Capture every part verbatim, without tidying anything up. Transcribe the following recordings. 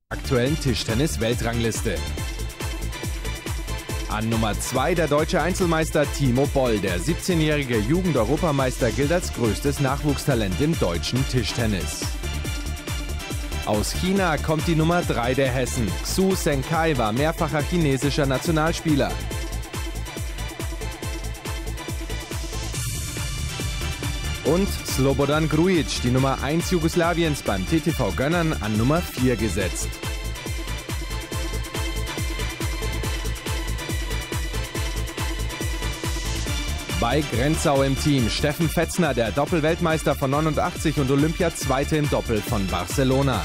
Aktuellen Tischtennis-Weltrangliste. An Nummer zwei der deutsche Einzelmeister Timo Boll. Der siebzehnjährige Jugend-Europameister gilt als größtes Nachwuchstalent im deutschen Tischtennis. Aus China kommt die Nummer drei der Hessen. Xu Zhengkai war mehrfacher chinesischer Nationalspieler. Und Slobodan Grujic, die Nummer eins Jugoslawiens, beim T T V Gönnern an Nummer vier gesetzt. Bei Grenzau im Team Steffen Fetzner, der Doppelweltmeister von neunundachtzig und Olympiazweite im Doppel von Barcelona.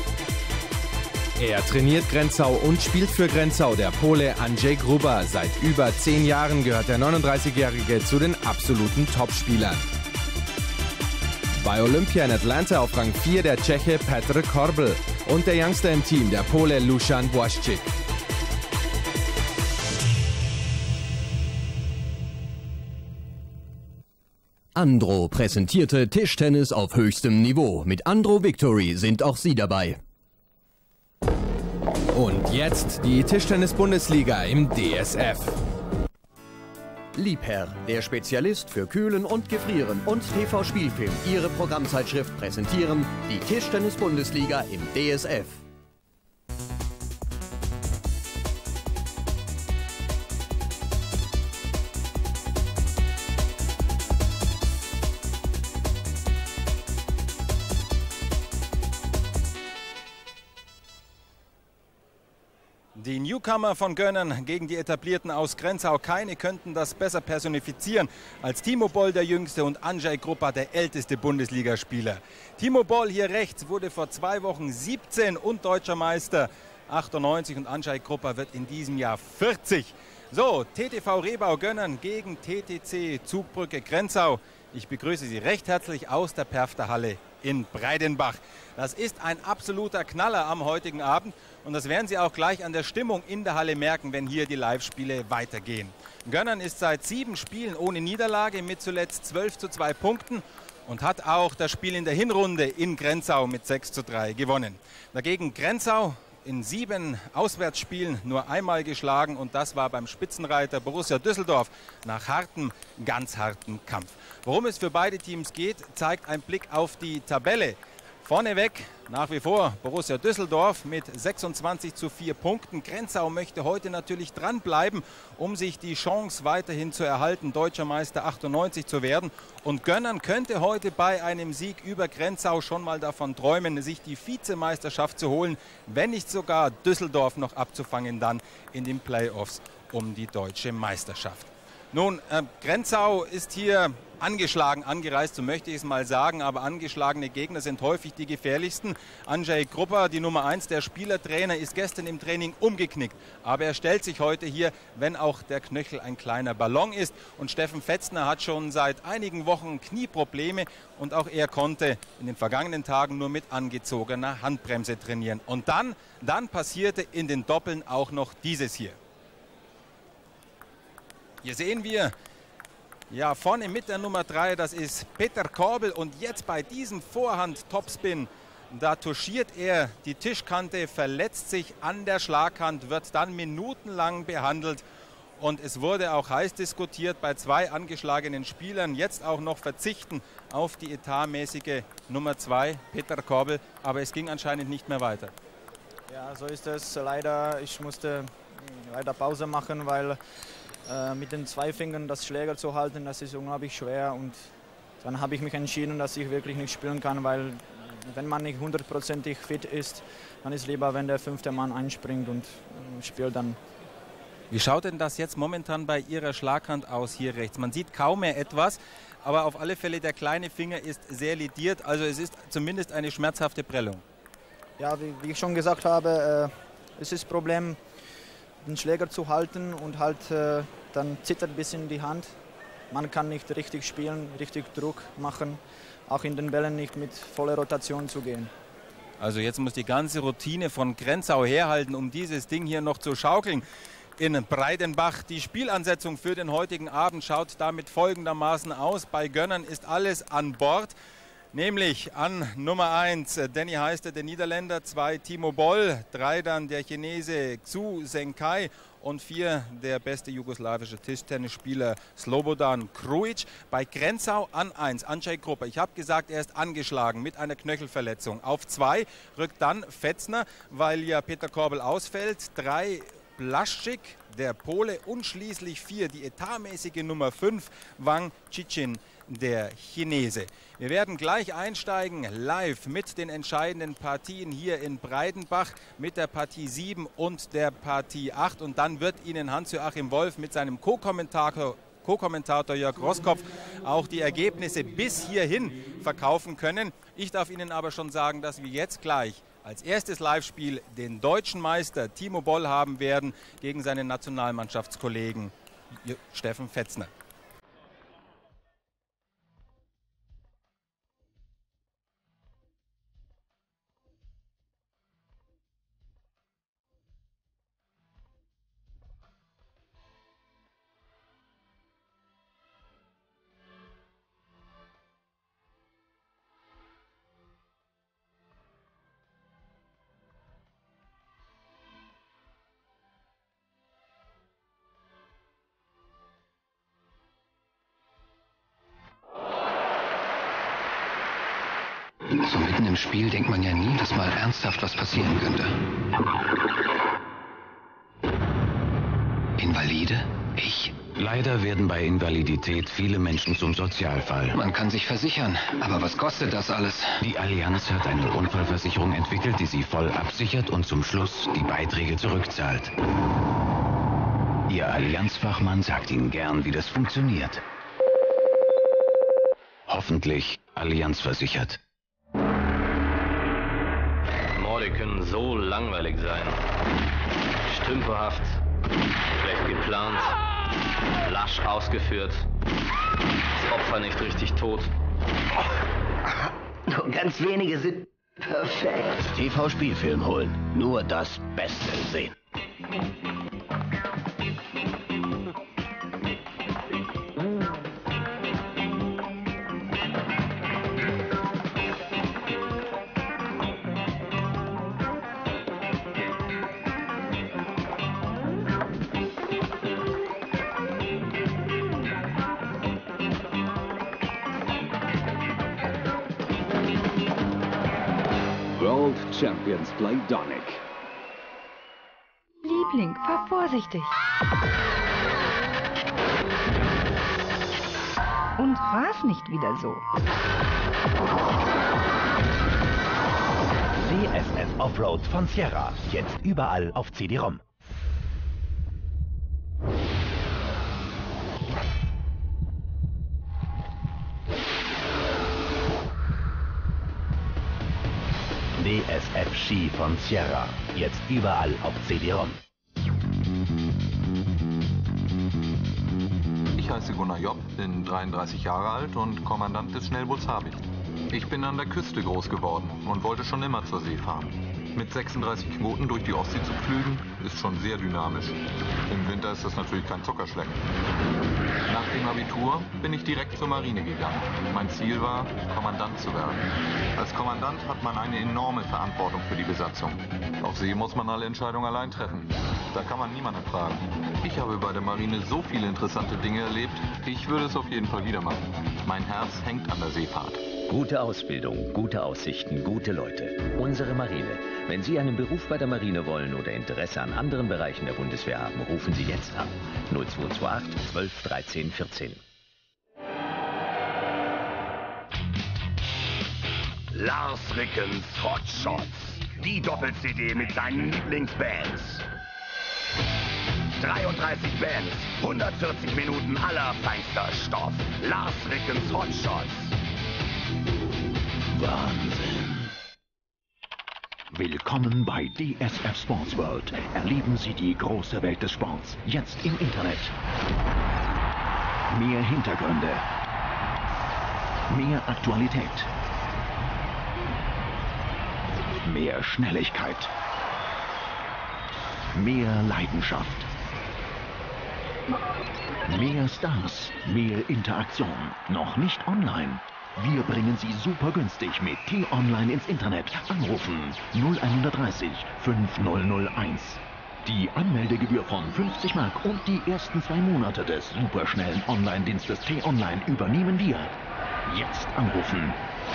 Er trainiert Grenzau und spielt für Grenzau, der Pole Andrzej Gruba. Seit über zehn Jahren gehört der neununddreißigjährige zu den absoluten Topspielern. Bei Olympia in Atlanta auf Rang vier der Tscheche Petr Korbel und der Youngster im Team, der Pole Lucian Błaszczyk. Andro präsentierte Tischtennis auf höchstem Niveau. Mit Andro Victory sind auch Sie dabei. Und jetzt die Tischtennis-Bundesliga im D S F. Liebherr, der Spezialist für Kühlen und Gefrieren, und T V-Spielfilm, Ihre Programmzeitschrift, präsentieren die Tischtennis-Bundesliga im D S F. Die Newcomer von Gönnern gegen die Etablierten aus Grenzau. Keine könnten das besser personifizieren als Timo Boll, der Jüngste, und Andrzej Gruba, der älteste Bundesligaspieler. Timo Boll hier rechts wurde vor zwei Wochen siebzehn und deutscher Meister achtundneunzig, und Andrzej Gruba wird in diesem Jahr vierzig. So, T T V Rehbau Gönnern gegen T T C Zugbrücke Grenzau. Ich begrüße Sie recht herzlich aus der Perfterhalle in Breidenbach. Das ist ein absoluter Knaller am heutigen Abend, und das werden Sie auch gleich an der Stimmung in der Halle merken, wenn hier die Live-Spiele weitergehen. Gönnern ist seit sieben Spielen ohne Niederlage mit zuletzt zwölf zu zwei Punkten und hat auch das Spiel in der Hinrunde in Grenzau mit sechs zu drei gewonnen. Dagegen Grenzau in sieben Auswärtsspielen nur einmal geschlagen, und das war beim Spitzenreiter Borussia Düsseldorf nach hartem, ganz hartem Kampf. Worum es für beide Teams geht, zeigt ein Blick auf die Tabelle. Vorneweg nach wie vor Borussia Düsseldorf mit sechsundzwanzig zu vier Punkten. Grenzau möchte heute natürlich dranbleiben, um sich die Chance weiterhin zu erhalten, deutscher Meister achtundneunzig zu werden. Und Gönnern könnte heute bei einem Sieg über Grenzau schon mal davon träumen, sich die Vizemeisterschaft zu holen, wenn nicht sogar Düsseldorf noch abzufangen dann in den Playoffs um die deutsche Meisterschaft. Nun, äh, Grenzau ist hier angeschlagen angereist, so möchte ich es mal sagen, aber angeschlagene Gegner sind häufig die gefährlichsten. Andrzej Gruba, die Nummer eins der Spielertrainer, ist gestern im Training umgeknickt, aber er stellt sich heute hier, wenn auch der Knöchel ein kleiner Ballon ist. Und Steffen Fetzner hat schon seit einigen Wochen Knieprobleme, und auch er konnte in den vergangenen Tagen nur mit angezogener Handbremse trainieren. Und dann, dann passierte in den Doppeln auch noch dieses hier. Hier sehen wir, ja, vorne mit der Nummer drei, das ist Petr Korbel, und jetzt bei diesem Vorhand-Topspin, da touchiert er die Tischkante, verletzt sich an der Schlaghand, wird dann minutenlang behandelt, und es wurde auch heiß diskutiert bei zwei angeschlagenen Spielern, jetzt auch noch verzichten auf die etatmäßige Nummer zwei, Petr Korbel, aber es ging anscheinend nicht mehr weiter. Ja, so ist es leider. Ich musste leider Pause machen, weil mit den zwei Fingern das Schläger zu halten, das ist unglaublich schwer, und dann habe ich mich entschieden, dass ich wirklich nicht spielen kann, weil wenn man nicht hundertprozentig fit ist, dann ist lieber, wenn der fünfte Mann einspringt und spielt dann. Wie schaut denn das jetzt momentan bei Ihrer Schlaghand aus hier rechts? Man sieht kaum mehr etwas, aber auf alle Fälle der kleine Finger ist sehr lediert, also es ist zumindest eine schmerzhafte Prellung. Ja, wie, wie ich schon gesagt habe, äh, es ist das Problem, den Schläger zu halten, und halt äh, dann zittert ein bisschen die Hand. Man kann nicht richtig spielen, richtig Druck machen, auch in den Bällen nicht mit voller Rotation zu gehen. Also jetzt muss die ganze Routine von Grenzau herhalten, um dieses Ding hier noch zu schaukeln in Breidenbach. Die Spielansetzung für den heutigen Abend schaut damit folgendermaßen aus. Bei Gönnern ist alles an Bord. Nämlich an Nummer eins Danny Heister, der Niederländer, zwei Timo Boll, drei dann der Chinese Xu Zhengkai und vier der beste jugoslawische Tischtennisspieler Slobodan Krujic. Bei Grenzau an eins Andrzej Krupa. Ich habe gesagt, er ist angeschlagen mit einer Knöchelverletzung. Auf zwei rückt dann Fetzner, weil ja Peter Korbel ausfällt. Drei Blaszczyk, der Pole, und schließlich vier, die etatmäßige Nummer fünf, Wang Chichin, der Chinese. Wir werden gleich einsteigen, live mit den entscheidenden Partien hier in Breidenbach, mit der Partie sieben und der Partie acht. Und dann wird Ihnen Hans-Joachim Wolf mit seinem Co-Kommentator Co-Kommentator Jörg Roskopf auch die Ergebnisse bis hierhin verkaufen können. Ich darf Ihnen aber schon sagen, dass wir jetzt gleich als erstes Live-Spiel den deutschen Meister Timo Boll haben werden gegen seinen Nationalmannschaftskollegen Steffen Fetzner. So mitten im Spiel denkt man ja nie, dass mal ernsthaft was passieren könnte. Invalide? Ich? Leider werden bei Invalidität viele Menschen zum Sozialfall. Man kann sich versichern, aber was kostet das alles? Die Allianz hat eine Unfallversicherung entwickelt, die sie voll absichert und zum Schluss die Beiträge zurückzahlt. Ihr Allianzfachmann sagt Ihnen gern, wie das funktioniert. Hoffentlich Allianz versichert. Morde können so langweilig sein. Stümperhaft, schlecht geplant, lasch ausgeführt, das Opfer nicht richtig tot. Nur ganz wenige sind perfekt. T V-Spielfilm holen. Nur das Beste sehen. World Champions play Donic. Liebling, fahr vorsichtig. Und ras nicht wieder so. D S F Offroad von Sierra. Jetzt überall auf C D-ROM. D S F Ski von Sierra. Jetzt überall auf C D-ROM. Ich heiße Gunnar Jopp, bin dreiunddreißig Jahre alt und Kommandant des Schnellboots Habicht. Ich bin an der Küste groß geworden und wollte schon immer zur See fahren. Mit sechsunddreißig Knoten durch die Ostsee zu pflügen, ist schon sehr dynamisch. Im Winter ist das natürlich kein Zuckerschlecken. Nach dem Abitur bin ich direkt zur Marine gegangen. Mein Ziel war, Kommandant zu werden. Als Kommandant hat man eine enorme Verantwortung für die Besatzung. Auf See muss man alle Entscheidungen allein treffen. Da kann man niemanden fragen. Ich habe bei der Marine so viele interessante Dinge erlebt, ich würde es auf jeden Fall wieder machen. Mein Herz hängt an der Seefahrt. Gute Ausbildung, gute Aussichten, gute Leute. Unsere Marine. Wenn Sie einen Beruf bei der Marine wollen oder Interesse an anderen Bereichen der Bundeswehr haben, rufen Sie jetzt an. null zwei zwei acht zwölf dreizehn vierzehn. Lars Rickens Hot Shots. Die Doppel-C D mit seinen Lieblingsbands. dreiunddreißig Bands, hundertvierzig Minuten allerfeinster Stoff. Lars Rickens Hot Shots. Wahnsinn. Willkommen bei D S F Sports World. Erleben Sie die große Welt des Sports. Jetzt im Internet. Mehr Hintergründe. Mehr Aktualität. Mehr Schnelligkeit. Mehr Leidenschaft. Mehr Stars. Mehr Interaktion. Noch nicht online. Wir bringen Sie super günstig mit T-Online ins Internet. Anrufen null einhundertdreißig fünftausendeins. Die Anmeldegebühr von fünfzig Mark und die ersten zwei Monate des superschnellen Online-Dienstes T-Online übernehmen wir. Jetzt anrufen.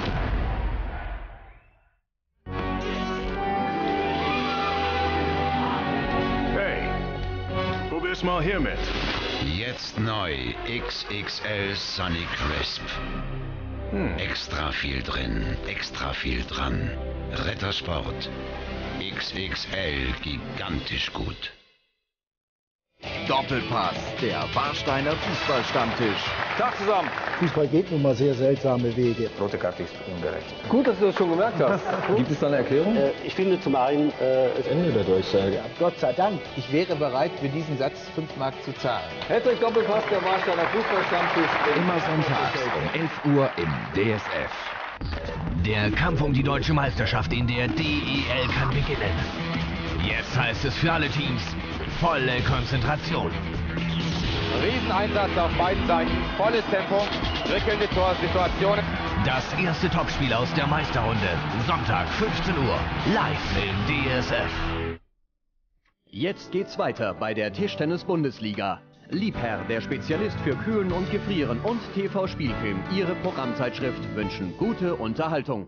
Hey, probier's mal hiermit. Jetzt neu X X L Sunny Crisp. Hm. Extra viel drin, extra viel dran. Rittersport. X X L, gigantisch gut. Doppelpass, der Warsteiner Fußballstammtisch. Tag zusammen. Fußball geht nun mal sehr seltsame Wege. Rote Karte ist ungerecht. Gut, dass du das schon gemerkt hast. Gibt es da eine Erklärung? Äh, ich finde zum einen äh, das Ende der Durchsage. Gott sei Dank. Ich wäre bereit, für diesen Satz fünf Mark zu zahlen. Hattrick Doppelpass, der Warsteiner Fußballstammtisch. Immer sonntags um elf Uhr im D S F. Der Kampf um die deutsche Meisterschaft in der D E L kann beginnen. Jetzt heißt es für alle Teams volle Konzentration. Rieseneinsatz auf beiden Seiten, volles Tempo, prickelnde Torsituationen. Das erste Topspiel aus der Meisterrunde. Sonntag fünfzehn Uhr, live im D S F. Jetzt geht's weiter bei der Tischtennis-Bundesliga. Liebherr, der Spezialist für Kühlen und Gefrieren und T V-Spielfilm, Ihre Programmzeitschrift wünschen gute Unterhaltung.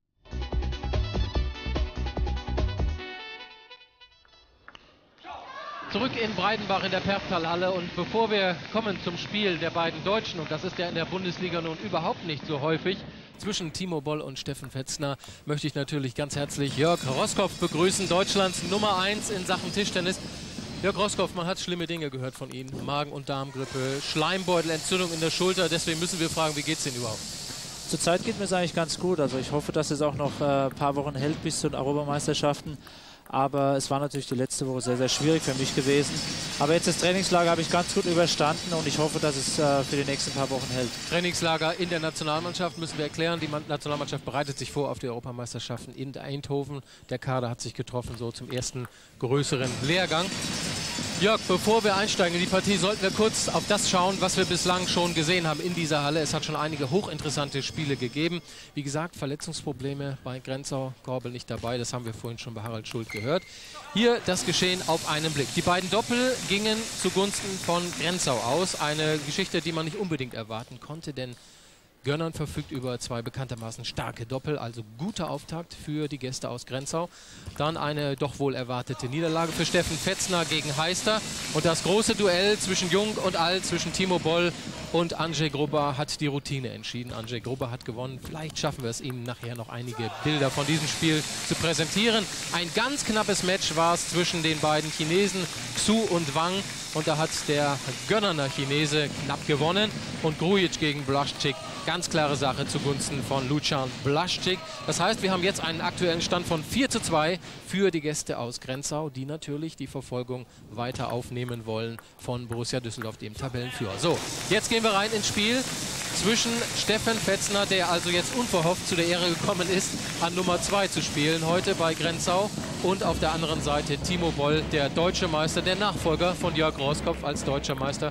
Zurück in Breidenbach in der Perptalhalle, und bevor wir kommen zum Spiel der beiden Deutschen, und das ist ja in der Bundesliga nun überhaupt nicht so häufig, zwischen Timo Boll und Steffen Fetzner, möchte ich natürlich ganz herzlich Jörg Roßkopf begrüßen, Deutschlands Nummer eins in Sachen Tischtennis. Jörg Roßkopf, man hat schlimme Dinge gehört von Ihnen, Magen- und Darmgrippe, Schleimbeutelentzündung in der Schulter, deswegen müssen wir fragen, wie geht es Ihnen überhaupt? Zurzeit geht mir es eigentlich ganz gut, also ich hoffe, dass es auch noch äh, ein paar Wochen hält bis zu den Europameisterschaften. Aber es war natürlich die letzte Woche sehr, sehr schwierig für mich gewesen. Aber jetzt das Trainingslager habe ich ganz gut überstanden und ich hoffe, dass es äh, für die nächsten paar Wochen hält. Trainingslager in der Nationalmannschaft müssen wir erklären. Die Nationalmannschaft bereitet sich vor auf die Europameisterschaften in Eindhoven. Der Kader hat sich getroffen, so zum ersten größeren Lehrgang. Jörg, bevor wir einsteigen in die Partie, sollten wir kurz auf das schauen, was wir bislang schon gesehen haben in dieser Halle. Es hat schon einige hochinteressante Spiele gegeben. Wie gesagt, Verletzungsprobleme bei Grenzau, Korbel nicht dabei. Das haben wir vorhin schon bei Harald Schult gehört. Hier das Geschehen auf einen Blick. Die beiden Doppel gingen zugunsten von Grenzau aus. Eine Geschichte, die man nicht unbedingt erwarten konnte, denn Gönnern verfügt über zwei bekanntermaßen starke Doppel, also guter Auftakt für die Gäste aus Grenzau. Dann eine doch wohl erwartete Niederlage für Steffen Fetzner gegen Heister. Und das große Duell zwischen Jung und Alt, zwischen Timo Boll und Andrzej Gruba hat die Routine entschieden. Andrzej Gruba hat gewonnen. Vielleicht schaffen wir es, Ihnen nachher noch einige Bilder von diesem Spiel zu präsentieren. Ein ganz knappes Match war es zwischen den beiden Chinesen, Xu und Wang. Und da hat der Gönnerner Chinese knapp gewonnen. Und Grujic gegen Blaszczyk, ganz klare Sache zugunsten von Lucian Blaszczyk. Das heißt, wir haben jetzt einen aktuellen Stand von vier zu zwei für die Gäste aus Grenzau, die natürlich die Verfolgung weiter aufnehmen wollen von Borussia Düsseldorf, dem Tabellenführer. So, jetzt gehen wir rein ins Spiel zwischen Steffen Fetzner, der also jetzt unverhofft zu der Ehre gekommen ist, an Nummer zwei zu spielen heute bei Grenzau. Und auf der anderen Seite Timo Boll, der deutsche Meister, der Nachfolger von Jörg Roßkopf als deutscher Meister.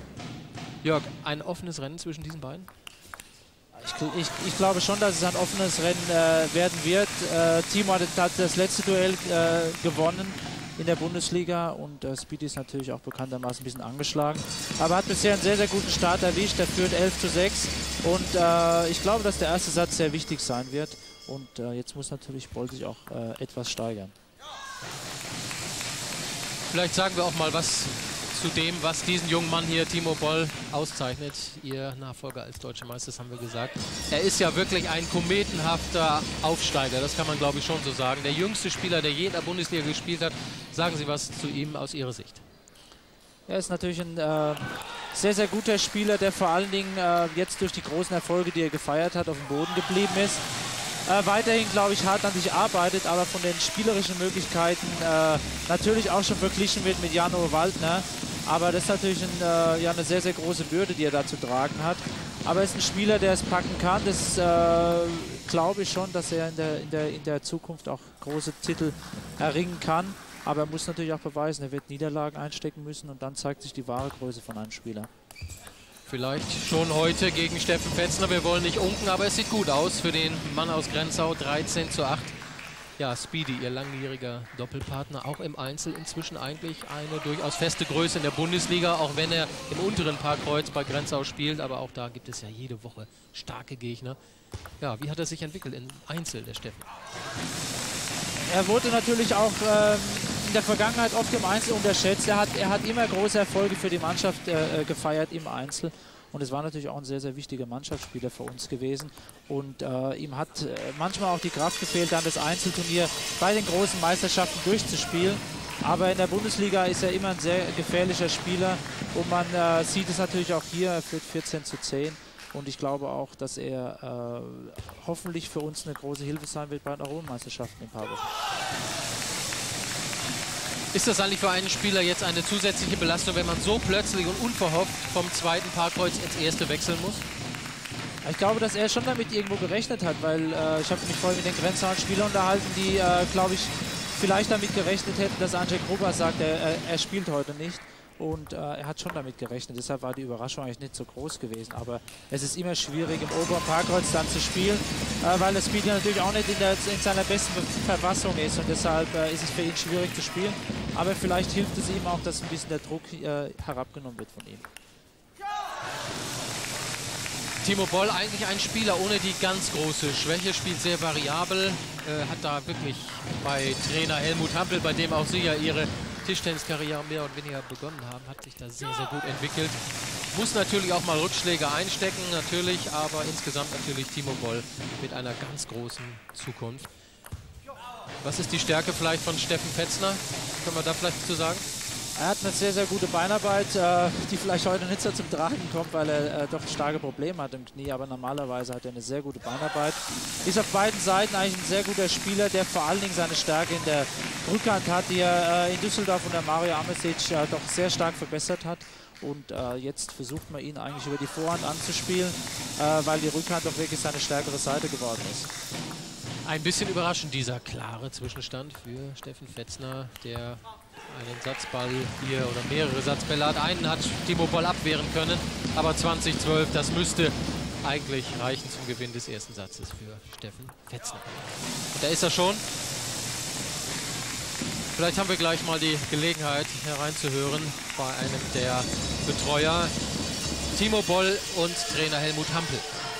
Jörg, ein offenes Rennen zwischen diesen beiden? Ich, ich, ich glaube schon, dass es ein offenes Rennen äh, werden wird. Äh, Timo hat, hat das letzte Duell äh, gewonnen in der Bundesliga und äh, Speedy ist natürlich auch bekanntermaßen ein bisschen angeschlagen. Aber hat bisher einen sehr, sehr guten Start erwischt. Er führt elf zu sechs und äh, ich glaube, dass der erste Satz sehr wichtig sein wird. Und äh, jetzt muss natürlich Boll sich auch äh, etwas steigern. Vielleicht sagen wir auch mal was zu dem, was diesen jungen Mann hier, Timo Boll, auszeichnet. Ihr Nachfolger als deutscher Meister, das haben wir gesagt. Er ist ja wirklich ein kometenhafter Aufsteiger, das kann man glaube ich schon so sagen. Der jüngste Spieler, der je in der Bundesliga gespielt hat. Sagen Sie was zu ihm aus Ihrer Sicht. Er ist natürlich ein äh, sehr, sehr guter Spieler, der vor allen Dingen äh, jetzt durch die großen Erfolge, die er gefeiert hat, auf dem Boden geblieben ist. Äh, weiterhin, glaube ich, hart an sich arbeitet, aber von den spielerischen Möglichkeiten äh, natürlich auch schon verglichen wird mit Jano Waldner. Aber das ist natürlich ein, äh, ja, eine sehr, sehr große Bürde, die er da zu tragen hat. Aber er ist ein Spieler, der es packen kann. Das äh, glaube ich schon, dass er in der, in, der, in der Zukunft auch große Titel erringen kann. Aber er muss natürlich auch beweisen, er wird Niederlagen einstecken müssen und dann zeigt sich die wahre Größe von einem Spieler. Vielleicht schon heute gegen Steffen Fetzner. Wir wollen nicht unken, aber es sieht gut aus für den Mann aus Grenzau. dreizehn zu acht. Ja, Speedy, ihr langjähriger Doppelpartner, auch im Einzel inzwischen eigentlich eine durchaus feste Größe in der Bundesliga, auch wenn er im unteren Parkkreuz bei Grenzau spielt. Aber auch da gibt es ja jede Woche starke Gegner. Ja, wie hat er sich entwickelt im Einzel, der Steffen? Er wurde natürlich auch ähm, in der Vergangenheit oft im Einzel unterschätzt. Er hat, er hat immer große Erfolge für die Mannschaft äh, gefeiert im Einzel. Und es war natürlich auch ein sehr, sehr wichtiger Mannschaftsspieler für uns gewesen. Und äh, ihm hat äh, manchmal auch die Kraft gefehlt, dann das Einzelturnier bei den großen Meisterschaften durchzuspielen. Aber in der Bundesliga ist er immer ein sehr gefährlicher Spieler. Und man äh, sieht es natürlich auch hier, er führt vierzehn zu zehn. Und ich glaube auch, dass er äh, hoffentlich für uns eine große Hilfe sein wird bei den Europameisterschaften in ein paar Wochen. Ist das eigentlich für einen Spieler jetzt eine zusätzliche Belastung, wenn man so plötzlich und unverhofft vom zweiten Parkkreuz ins erste wechseln muss? Ich glaube, dass er schon damit irgendwo gerechnet hat, weil äh, ich habe mich vorhin mit den Grenzauer Spielern unterhalten, die, äh, glaube ich, vielleicht damit gerechnet hätten, dass Andrzej Gruba sagt, er, er spielt heute nicht. Und äh, er hat schon damit gerechnet, deshalb war die Überraschung eigentlich nicht so groß gewesen. Aber es ist immer schwierig, im oberen Parkkreuz dann zu spielen, äh, weil das Spiel natürlich auch nicht in, der, in seiner besten Verfassung ist. Und deshalb äh, ist es für ihn schwierig zu spielen. Aber vielleicht hilft es ihm auch, dass ein bisschen der Druck äh, herabgenommen wird von ihm. Timo Boll, eigentlich ein Spieler ohne die ganz große Schwäche, spielt sehr variabel, äh, hat da wirklich bei Trainer Helmut Hampel, bei dem auch Sie ja Ihre Tischtenniskarriere mehr oder weniger begonnen haben, hat sich da sehr, sehr gut entwickelt. Muss natürlich auch mal Rückschläge einstecken, natürlich, aber insgesamt natürlich Timo Boll mit einer ganz großen Zukunft. Was ist die Stärke vielleicht von Steffen Fetzner? Können wir da vielleicht zu sagen? Er hat eine sehr, sehr gute Beinarbeit, äh, die vielleicht heute nicht so zum Tragen kommt, weil er äh, doch starke Probleme hat im Knie. Aber normalerweise hat er eine sehr gute Beinarbeit. Ist auf beiden Seiten eigentlich ein sehr guter Spieler, der vor allen Dingen seine Stärke in der Rückhand hat, die er äh, in Düsseldorf unter Mario Amesic äh, doch sehr stark verbessert hat. Und äh, jetzt versucht man ihn eigentlich über die Vorhand anzuspielen, äh, weil die Rückhand doch wirklich seine stärkere Seite geworden ist. Ein bisschen überraschend dieser klare Zwischenstand für Steffen Fetzner, der einen Satzball hier oder mehrere Satzbälle hat. Einen hat Timo Boll abwehren können, aber zwanzig zwölf, das müsste eigentlich reichen zum Gewinn des ersten Satzes für Steffen Fetzner. Und da ist er schon. Vielleicht haben wir gleich mal die Gelegenheit hereinzuhören bei einem der Betreuer, Timo Boll und Trainer Helmut Hampel.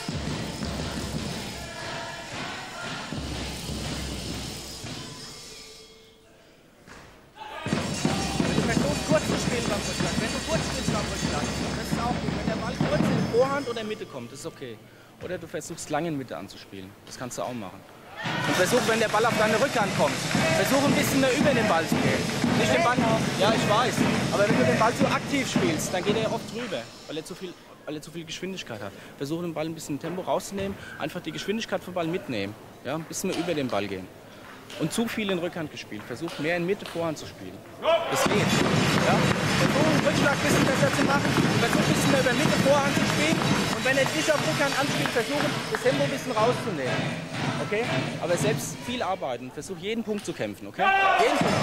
Wenn du kurz spielst am Rückschlag, das ist auch gut. Wenn der Ball kurz in Vorhand oder in Mitte kommt, ist okay. Oder du versuchst lange in Mitte anzuspielen. Das kannst du auch machen. Und versuch, wenn der Ball auf deine Rückhand kommt, versuch ein bisschen mehr über den Ball zu gehen. Nicht den Ball, ja, ich weiß. Aber wenn du den Ball zu aktiv spielst, dann geht er oft drüber, weil er zu viel, weil er zu viel Geschwindigkeit hat. Versuch den Ball ein bisschen Tempo rauszunehmen, einfach die Geschwindigkeit vom Ball mitnehmen. Ja, ein bisschen mehr über den Ball gehen. Und zu viel in Rückhand gespielt. Versucht mehr in Mitte Vorhand zu spielen. Das geht. Ja? Versucht den Rückschlag ein bisschen besser zu machen. Versucht ein bisschen mehr über Mitte Vorhand zu spielen. Und wenn er dich auf Rückhand anspielt, versuchen das Tempo ein bisschen rauszunehmen. Okay? Aber selbst viel arbeiten. Versucht jeden Punkt zu kämpfen. Okay? Jeden Punkt.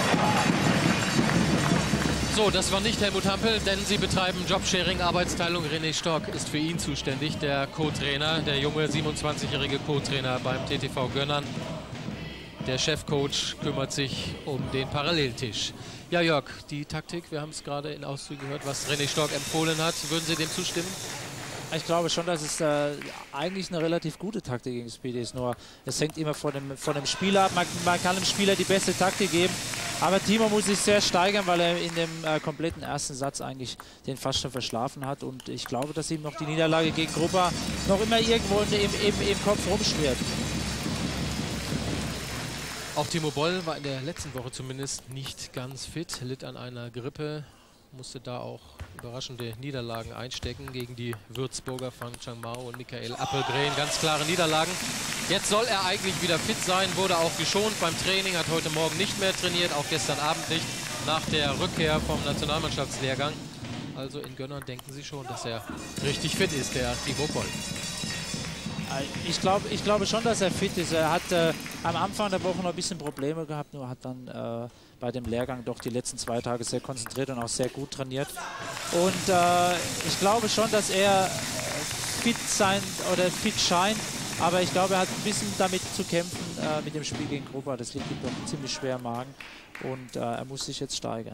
So, das war nicht Helmut Hampel, denn sie betreiben Jobsharing, Arbeitsteilung. René Stork ist für ihn zuständig, der Co-Trainer, der junge siebenundzwanzigjährige Co-Trainer beim T T V Gönnern. Der Chefcoach kümmert sich um den Paralleltisch. Ja, Jörg, die Taktik, wir haben es gerade in Auszügen gehört, was René Stork empfohlen hat. Würden Sie dem zustimmen? Ich glaube schon, dass es äh, eigentlich eine relativ gute Taktik gegen Speedy ist. Nur es hängt immer von dem, von dem Spieler ab. Man, man kann dem Spieler die beste Taktik geben. Aber Timo muss sich sehr steigern, weil er in dem äh, kompletten ersten Satz eigentlich den fast schon verschlafen hat. Und ich glaube, dass ihm noch die Niederlage gegen Grupa noch immer irgendwo im, im, im Kopf rumschwirrt. Auch Timo Boll war in der letzten Woche zumindest nicht ganz fit, litt an einer Grippe, musste da auch überraschende Niederlagen einstecken gegen die Würzburger Fang Changmao und Michael Appelgren. Ganz klare Niederlagen. Jetzt soll er eigentlich wieder fit sein, wurde auch geschont beim Training, hat heute Morgen nicht mehr trainiert, auch gestern Abend nicht, nach der Rückkehr vom Nationalmannschaftslehrgang. Also in Gönnern denken sie schon, dass er richtig fit ist, der Timo Boll. Ich glaube ich glaube schon, dass er fit ist. Er hat äh, am Anfang der Woche noch ein bisschen Probleme gehabt, nur hat dann äh, bei dem Lehrgang doch die letzten zwei Tage sehr konzentriert und auch sehr gut trainiert. Und äh, ich glaube schon, dass er fit sein oder fit scheint, aber ich glaube, er hat ein bisschen damit zu kämpfen äh, mit dem Spiel gegen Grupa. Das liegt ihm doch ziemlich schwer im Magen und äh, er muss sich jetzt steigern.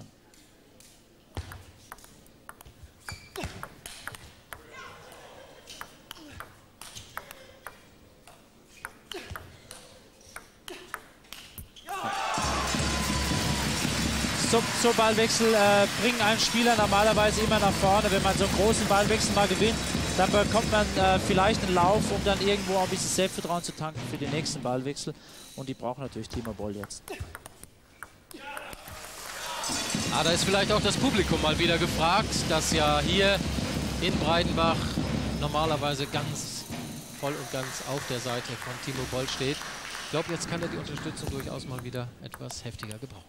So, so Ballwechsel äh, bringen einen Spieler normalerweise immer nach vorne. Wenn man so einen großen Ballwechsel mal gewinnt, dann bekommt man äh, vielleicht einen Lauf, um dann irgendwo ein bisschen Selbstvertrauen zu tanken für den nächsten Ballwechsel. Und die brauchen natürlich Timo Boll jetzt. Ah, da ist vielleicht auch das Publikum mal wieder gefragt, das ja hier in Breitenbach normalerweise ganz voll und ganz auf der Seite von Timo Boll steht. Ich glaube, jetzt kann er die Unterstützung durchaus mal wieder etwas heftiger gebrauchen.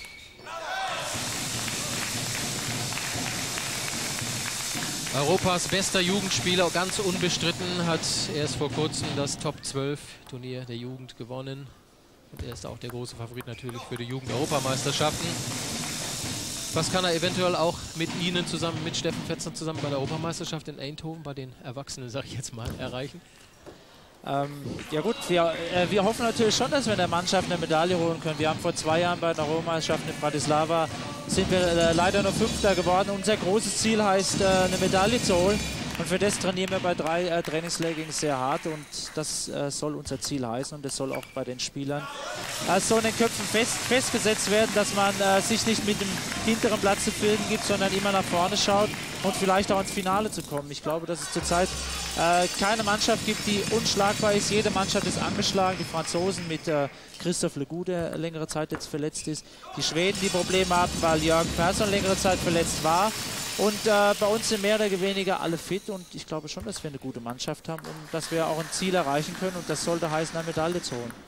Europas bester Jugendspieler, ganz unbestritten, hat erst vor kurzem das Top zwölf Turnier der Jugend gewonnen. Und er ist auch der große Favorit natürlich für die Jugend-Europameisterschaften. Was kann er eventuell auch mit Ihnen zusammen, mit Steffen Fetzner zusammen bei der Europameisterschaft in Eindhoven, bei den Erwachsenen, sage ich jetzt mal, erreichen? Ähm, ja gut, wir, äh, wir hoffen natürlich schon, dass wir in der Mannschaft eine Medaille holen können. Wir haben vor zwei Jahren bei der Europameisterschaft in Bratislava sind wir äh, leider nur Fünfter geworden. Unser großes Ziel heißt, äh, eine Medaille zu holen. Und für das trainieren wir bei drei äh, Trainingsleggings sehr hart. Und das äh, soll unser Ziel heißen. Und das soll auch bei den Spielern äh, so in den Köpfen fest, festgesetzt werden, dass man äh, sich nicht mit dem hinteren Platz zu bilden gibt, sondern immer nach vorne schaut und vielleicht auch ins Finale zu kommen. Ich glaube, dass es zurzeit äh, keine Mannschaft gibt, die unschlagbar ist. Jede Mannschaft ist angeschlagen. Die Franzosen mit äh, Christophe Legout, der längere Zeit jetzt verletzt ist. Die Schweden, die Probleme hatten, weil Jörg Persson längere Zeit verletzt war. Und äh, bei uns sind mehr oder weniger alle fit. Und ich glaube schon, dass wir eine gute Mannschaft haben und dass wir auch ein Ziel erreichen können. Und das sollte heißen, eine Medaille zu holen.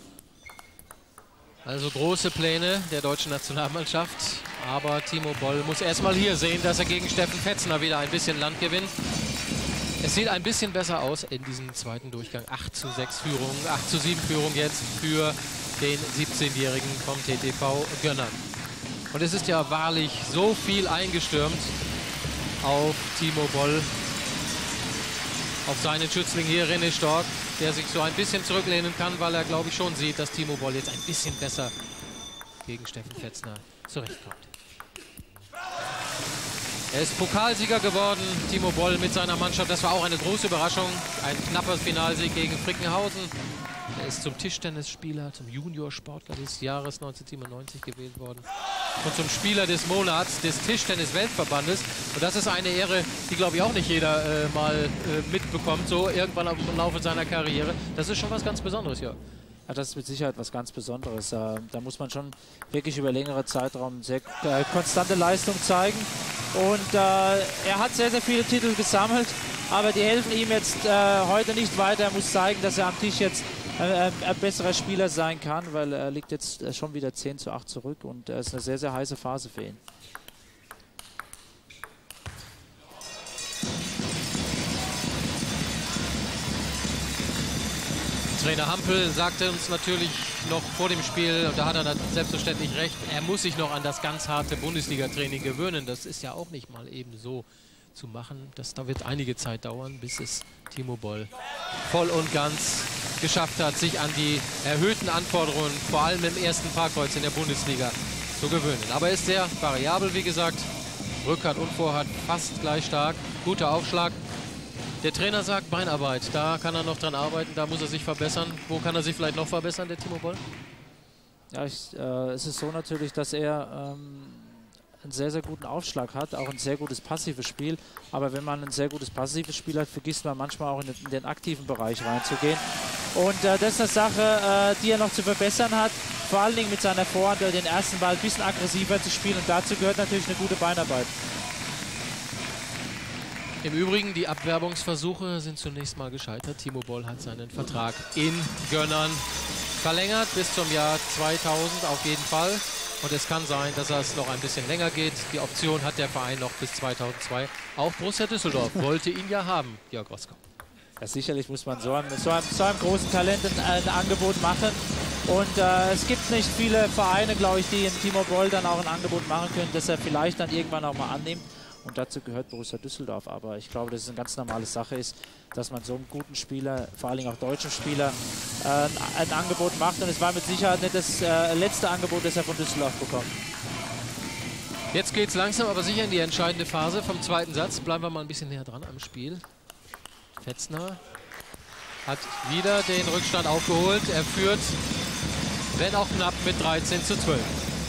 Also große Pläne der deutschen Nationalmannschaft. Aber Timo Boll muss erstmal hier sehen, dass er gegen Steffen Fetzner wieder ein bisschen Land gewinnt. Es sieht ein bisschen besser aus in diesem zweiten Durchgang. acht zu sechs Führung, acht zu sieben Führung jetzt für den siebzehnjährigen vom T T V Gönnern. Und es ist ja wahrlich so viel eingestürmt auf Timo Boll, auf seinen Schützling hier, René Stork, der sich so ein bisschen zurücklehnen kann, weil er, glaube ich, schon sieht, dass Timo Boll jetzt ein bisschen besser gegen Steffen Fetzner zurechtkommt. Er ist Pokalsieger geworden, Timo Boll mit seiner Mannschaft. Das war auch eine große Überraschung. Ein knapper Finalsieg gegen Frickenhausen. Er ist zum Tischtennisspieler, zum Juniorsportler des Jahres neunzehnhundertsiebenundneunzig gewählt worden. Und zum Spieler des Monats des Tischtennis-Weltverbandes. Und das ist eine Ehre, die, glaube ich, auch nicht jeder äh, mal äh, mitbekommt, so irgendwann im Laufe seiner Karriere. Das ist schon was ganz Besonderes, ja. Ja, das ist mit Sicherheit was ganz Besonderes. Äh, da muss man schon wirklich über längere Zeitraum sehr äh, konstante Leistung zeigen. Und äh, er hat sehr, sehr viele Titel gesammelt, aber die helfen ihm jetzt äh, heute nicht weiter. Er muss zeigen, dass er am Tisch jetzt äh, ein besserer Spieler sein kann, weil er liegt jetzt äh, schon wieder zehn zu acht zurück und es äh, ist eine sehr, sehr heiße Phase für ihn. Trainer Hampel sagte uns natürlich noch vor dem Spiel, und da hat er selbstverständlich recht, er muss sich noch an das ganz harte Bundesliga-Training gewöhnen. Das ist ja auch nicht mal eben so zu machen. Das, da wird einige Zeit dauern, bis es Timo Boll voll und ganz geschafft hat, sich an die erhöhten Anforderungen, vor allem im ersten Parkkreuz in der Bundesliga, zu gewöhnen. Aber er ist sehr variabel, wie gesagt. Rückhand und Vorhand fast gleich stark. Guter Aufschlag. Der Trainer sagt Beinarbeit, da kann er noch dran arbeiten, da muss er sich verbessern. Wo kann er sich vielleicht noch verbessern, der Timo Boll? Ja, ich, äh, es ist so natürlich, dass er ähm, einen sehr, sehr guten Aufschlag hat, auch ein sehr gutes passives Spiel. Aber wenn man ein sehr gutes passives Spiel hat, vergisst man manchmal auch in den, in den aktiven Bereich reinzugehen. Und äh, das ist eine Sache, äh, die er noch zu verbessern hat. Vor allen Dingen mit seiner Vorhand, den ersten Ball ein bisschen aggressiver zu spielen. Und dazu gehört natürlich eine gute Beinarbeit. Im Übrigen, die Abwerbungsversuche sind zunächst mal gescheitert. Timo Boll hat seinen Vertrag in Gönnern verlängert bis zum Jahr zweitausend auf jeden Fall. Und es kann sein, dass es noch ein bisschen länger geht. Die Option hat der Verein noch bis zweitausendzwei. Auch Borussia Düsseldorf wollte ihn ja haben, Jörg Roskopf. Ja, sicherlich muss man so einem, so einem, so einem großen Talent ein, ein Angebot machen. Und äh, es gibt nicht viele Vereine, glaube ich, die in Timo Boll dann auch ein Angebot machen können, das er vielleicht dann irgendwann auch mal annimmt. Und dazu gehört Borussia Düsseldorf. Aber ich glaube, dass es eine ganz normale Sache ist, dass man so einem guten Spieler, vor allem auch deutschen Spieler, äh, ein Angebot macht. Und es war mit Sicherheit nicht das äh, letzte Angebot, das er von Düsseldorf bekommt. Jetzt geht es langsam, aber sicher in die entscheidende Phase vom zweiten Satz. Bleiben wir mal ein bisschen näher dran am Spiel. Fetzner hat wieder den Rückstand aufgeholt. Er führt, wenn auch knapp, mit dreizehn zu zwölf.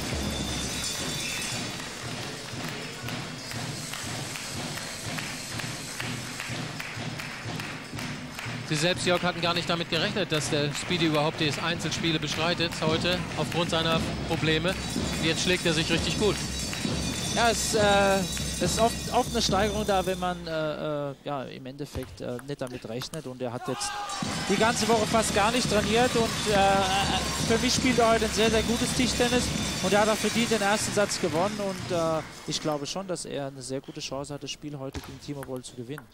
Sie selbst, Jörg, hatten gar nicht damit gerechnet, dass der Speedy überhaupt die Einzelspiele bestreitet heute aufgrund seiner Probleme. Jetzt schlägt er sich richtig gut. Ja, es, äh, es ist oft, oft eine Steigerung da, wenn man äh, äh, ja, im Endeffekt äh, nicht damit rechnet. Und er hat jetzt die ganze Woche fast gar nicht trainiert. Und äh, für mich spielt er heute ein sehr, sehr gutes Tischtennis. Und er hat auch verdient den ersten Satz gewonnen. Und äh, ich glaube schon, dass er eine sehr gute Chance hat, das Spiel heute gegen Timo Boll zu gewinnen.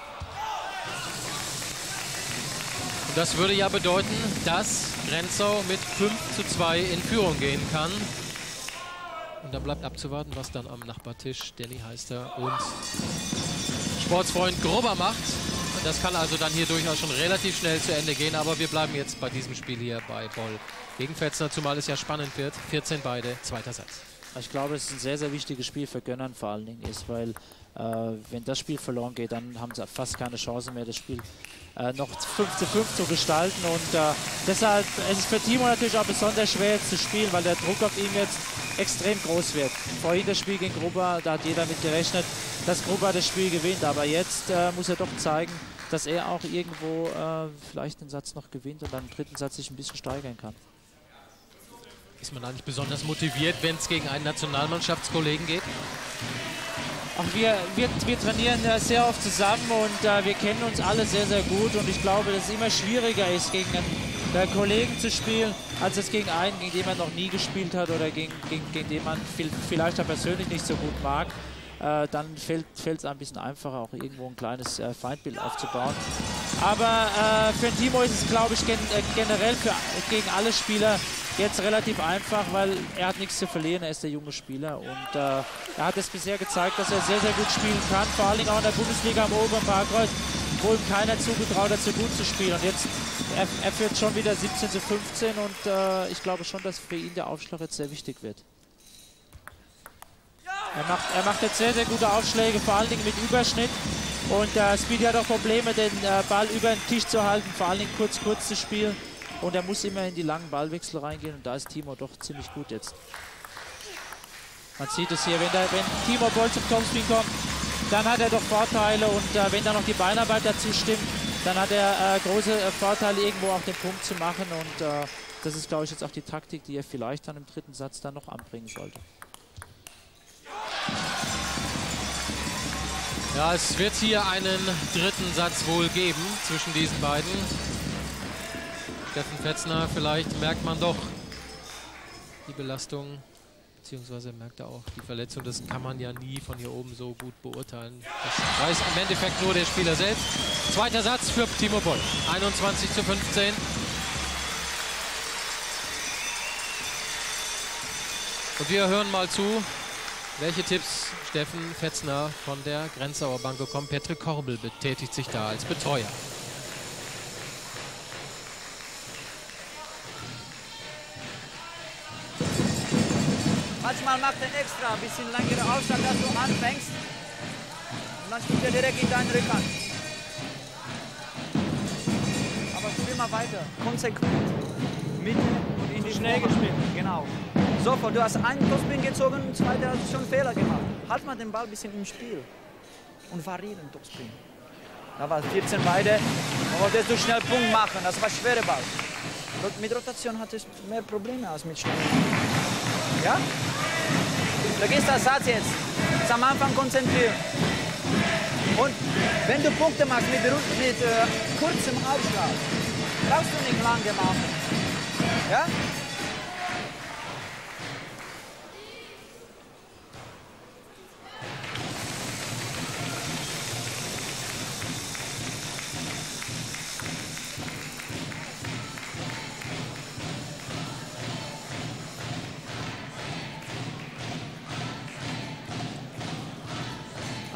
Und das würde ja bedeuten, dass Grenzau mit fünf zu zwei in Führung gehen kann. Und dann bleibt abzuwarten, was dann am Nachbartisch Danny Heister und Sportsfreund Grubber macht. Das kann also dann hier durchaus schon relativ schnell zu Ende gehen. Aber wir bleiben jetzt bei diesem Spiel hier bei Boll gegen Fetzner, zumal es ja spannend wird. vierzehn beide, zweiter Satz. Ich glaube, es ist ein sehr, sehr wichtiges Spiel für Gönnern vor allen Dingen ist, weil äh, wenn das Spiel verloren geht, dann haben sie fast keine Chance mehr, das Spiel äh, noch fünf zu fünf zu gestalten. Und äh, deshalb es ist für Timo natürlich auch besonders schwer jetzt zu spielen, weil der Druck auf ihn jetzt extrem groß wird. Vorhin das Spiel gegen Grubber, da hat jeder mit gerechnet, dass Grubber das Spiel gewinnt. Aber jetzt äh, muss er doch zeigen, dass er auch irgendwo äh, vielleicht den Satz noch gewinnt und dann im dritten Satz sich ein bisschen steigern kann. Ist man da nicht besonders motiviert, wenn es gegen einen Nationalmannschaftskollegen geht? Auch wir, wir, wir trainieren äh, sehr oft zusammen und äh, wir kennen uns alle sehr, sehr gut. Und ich glaube, dass es immer schwieriger ist, gegen einen äh, Kollegen zu spielen, als es gegen einen, gegen den man noch nie gespielt hat oder gegen, gegen, gegen den man viel, vielleicht auch persönlich nicht so gut mag. Äh, dann fällt es ein bisschen einfacher, auch irgendwo ein kleines äh, Feindbild aufzubauen. Aber äh, für Timo ist es, glaube ich, gen äh, generell für, gegen alle Spieler jetzt relativ einfach, weil er hat nichts zu verlieren, er ist der junge Spieler und äh, er hat es bisher gezeigt, dass er sehr, sehr gut spielen kann, vor allem auch in der Bundesliga am oberen Parkkreuz, wo ihm keiner zugetraut hat, so gut zu spielen. Und jetzt, er, er führt schon wieder siebzehn zu fünfzehn und äh, ich glaube schon, dass für ihn der Aufschlag jetzt sehr wichtig wird. Er macht, er macht jetzt sehr, sehr gute Aufschläge, vor allen Dingen mit Überschnitt. Und äh, Speedy hat auch Probleme, den äh, Ball über den Tisch zu halten, vor allen Dingen kurz, kurz zu spielen. Und er muss immer in die langen Ballwechsel reingehen und da ist Timo doch ziemlich gut jetzt. Man sieht es hier, wenn, der, wenn Timo Boll zum Topspin kommt, dann hat er doch Vorteile und äh, wenn dann noch die Beinarbeit dazu stimmt, dann hat er äh, große äh, Vorteile, irgendwo auch den Punkt zu machen. Und äh, das ist, glaube ich, jetzt auch die Taktik, die er vielleicht dann im dritten Satz dann noch anbringen sollte. Ja, es wird hier einen dritten Satz wohl geben zwischen diesen beiden. Steffen Fetzner, vielleicht merkt man doch die Belastung, beziehungsweise merkt er auch die Verletzung. Das kann man ja nie von hier oben so gut beurteilen. Das weiß im Endeffekt nur der Spieler selbst. Zweiter Satz für Timo Boll, einundzwanzig zu fünfzehn. Und wir hören mal zu, welche Tipps Steffen Fetzner von der Grenzauer Bank bekommt. Patrick Korbel betätigt sich da als Betreuer. Manchmal macht er extra ein bisschen längere Aufschlag, dass du anfängst. Und dann spielt er direkt in deinen Rückhand. Aber spiel mal weiter. Konsequent. Mitte und in die schnell gespielt. Genau. Sofort. Du hast einen Topspin gezogen und zweiter hast du schon Fehler gemacht. Halt mal den Ball ein bisschen im Spiel. Und variieren Topspin. Da war vierzehn beide. Da wolltest du schnell Punkt machen. Das war schwerer Ball. Mit Rotation hattest du mehr Probleme als mit Schnell. Ja? Vergiss das Satz jetzt. Jetzt am Anfang konzentrieren. Und wenn du Punkte machst mit, mit äh, kurzem Aufschlag, brauchst du nicht lange machen. Ja?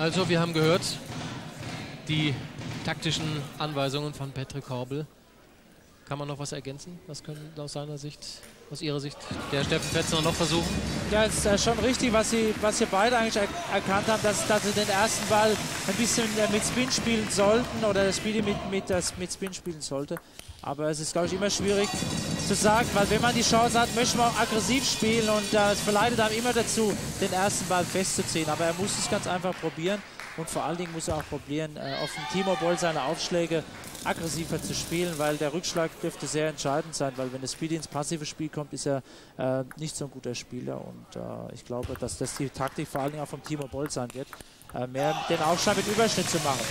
Also wir haben gehört, die taktischen Anweisungen von Patrick Korbel. Kann man noch was ergänzen? Was können aus seiner Sicht, aus Ihrer Sicht, der Steffen Pfetzner noch versuchen? Ja, es ist äh, schon richtig, was Sie, was Sie beide eigentlich er erkannt haben, dass, dass Sie den ersten Ball ein bisschen äh, mit Spin spielen sollten oder das Spiel mit, mit, das, mit Spin spielen sollte. Aber es ist, glaube ich, immer schwierig zu sagen, weil wenn man die Chance hat, möchte man auch aggressiv spielen und äh, es verleitet einem immer dazu, den ersten Ball festzuziehen. Aber er muss es ganz einfach probieren und vor allen Dingen muss er auch probieren, äh, auf dem T-Mobile seine Aufschläge aggressiver zu spielen, weil der Rückschlag dürfte sehr entscheidend sein, weil wenn der Speedy ins passive Spiel kommt, ist er äh, nicht so ein guter Spieler und äh, ich glaube, dass das die Taktik vor allen Dingen auch vom T-Mobile sein wird, äh, mehr den Aufschlag mit Überschnitt zu machen.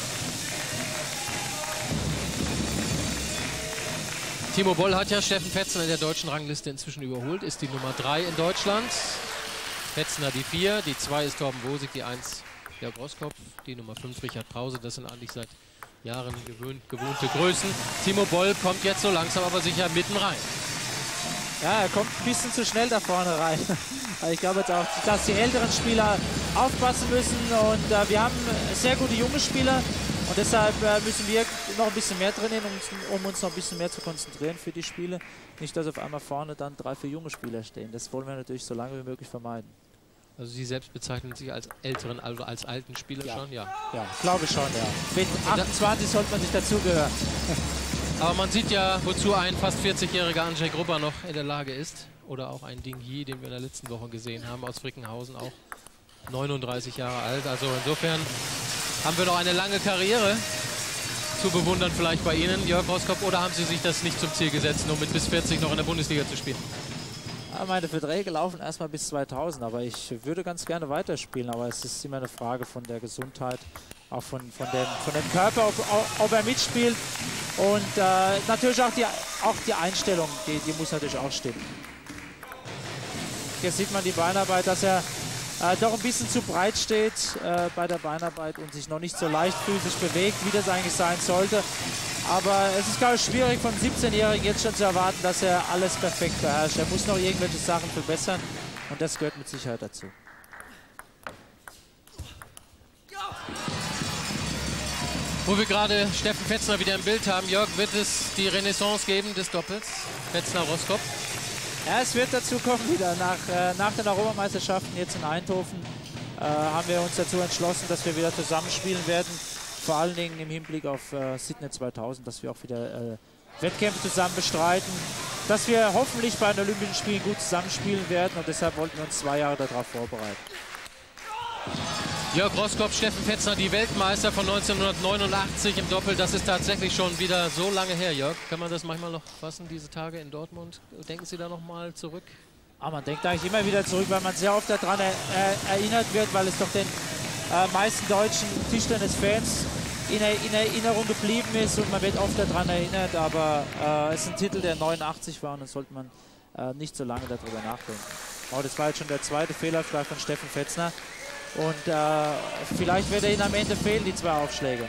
Timo Boll hat ja Steffen Pfetzner in der deutschen Rangliste inzwischen überholt, ist die Nummer drei in Deutschland. Pfetzner die vier, die zwei ist Torben Wosig, die eins Jörg Roskopf, die Nummer fünf Richard Brause. Das sind eigentlich seit Jahren gewöhnt, gewohnte Größen. Timo Boll kommt jetzt so langsam aber sicher mitten rein. Ja, er kommt ein bisschen zu schnell da vorne rein. Ich glaube jetzt auch, dass die älteren Spieler aufpassen müssen und äh, wir haben sehr gute junge Spieler und deshalb äh, müssen wir noch ein bisschen mehr trainieren, um, um uns noch ein bisschen mehr zu konzentrieren für die Spiele. Nicht, dass auf einmal vorne dann drei, vier junge Spieler stehen. Das wollen wir natürlich so lange wie möglich vermeiden. Also Sie selbst bezeichnen sich als älteren, also als alten Spieler ja. schon? Ja, ja, glaube schon, ja. Mit achtundzwanzig sollte man sich dazugehören. Aber man sieht ja, wozu ein fast vierzigjähriger Andrzej Gruber noch in der Lage ist. Oder auch ein Ding Yi, den wir in der letzten Woche gesehen haben, aus Frickenhausen, auch neununddreißig Jahre alt. Also insofern haben wir noch eine lange Karriere zu bewundern vielleicht bei Ihnen, Jörg Roskopf. Oder haben Sie sich das nicht zum Ziel gesetzt, nur mit bis vierzig noch in der Bundesliga zu spielen? Ja, meine Verträge laufen erstmal bis zweitausend, aber ich würde ganz gerne weiterspielen. Aber es ist immer eine Frage von der Gesundheit, auch von, von, dem, von dem Körper, ob, ob er mitspielt. Und äh, natürlich auch die, auch die Einstellung, die, die muss natürlich auch stimmen. Hier sieht man die Beinarbeit, dass er äh, doch ein bisschen zu breit steht äh, bei der Beinarbeit und sich noch nicht so leicht physisch bewegt, wie das eigentlich sein sollte. Aber es ist, glaube ich, schwierig von siebzehnjährigen jetzt schon zu erwarten, dass er alles perfekt beherrscht. Er muss noch irgendwelche Sachen verbessern und das gehört mit Sicherheit dazu. Wo wir gerade Steffen Pfetzner wieder im Bild haben, Jörg, wird es die Renaissance geben des Doppels Pfetzner-Roskopf? Ja, es wird dazu kommen wieder. Nach, äh, nach den Europameisterschaften jetzt in Eindhoven äh, haben wir uns dazu entschlossen, dass wir wieder zusammenspielen werden. Vor allen Dingen im Hinblick auf äh, Sydney zweitausend, dass wir auch wieder äh, Wettkämpfe zusammen bestreiten. Dass wir hoffentlich bei den Olympischen Spielen gut zusammenspielen werden und deshalb wollten wir uns zwei Jahre darauf vorbereiten. Jörg Roskopf, Steffen Pfetzner, die Weltmeister von neunzehnhundertneunundachtzig im Doppel. Das ist tatsächlich schon wieder so lange her, Jörg. Kann man das manchmal noch fassen, diese Tage in Dortmund? Denken Sie da noch mal zurück? Ah, man denkt eigentlich immer wieder zurück, weil man sehr oft daran er, er, erinnert wird, weil es doch den äh, meisten deutschen Tischtennis-Fans in, in Erinnerung geblieben ist und man wird oft daran erinnert. Aber äh, es ist ein Titel, der neunundachtzig war und dann sollte man äh, nicht so lange darüber nachdenken. Oh, das war jetzt schon der zweite Fehlaufschlag von Steffen Pfetzner. Und äh, vielleicht wird er ihn am Ende fehlen, die zwei Aufschläge.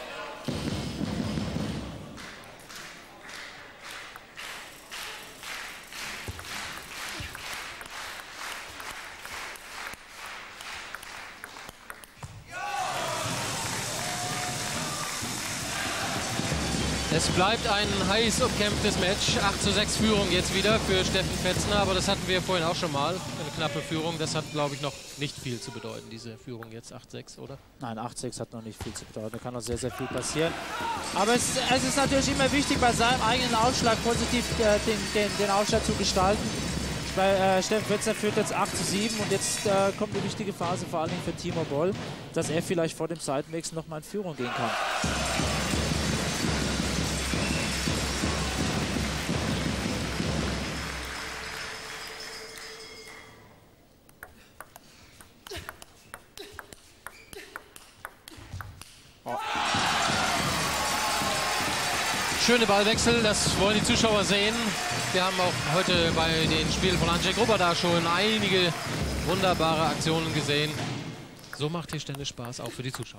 Es bleibt ein heiß umkämpftes Match. acht zu sechs Führung jetzt wieder für Steffen Pfetzner, aber das hatten wir vorhin auch schon mal. Eine knappe Führung, das hat, glaube ich, noch nicht viel zu bedeuten, diese Führung jetzt acht sechs, oder? Nein, acht sechs hat noch nicht viel zu bedeuten, da kann noch sehr, sehr viel passieren. Aber es, es ist natürlich immer wichtig, bei seinem eigenen Aufschlag positiv äh, den, den, den Aufschlag zu gestalten. Bei äh, Steffen Pfetzner führt jetzt acht zu sieben und jetzt äh, kommt eine wichtige Phase, vor allem für Timo Boll, dass er vielleicht vor dem Seitenwechsel noch mal in Führung gehen kann. Schöne Ballwechsel, das wollen die Zuschauer sehen. Wir haben auch heute bei den Spielen von Andrzej Gruber da schon einige wunderbare Aktionen gesehen. So macht Tischtennis Spaß, auch für die Zuschauer.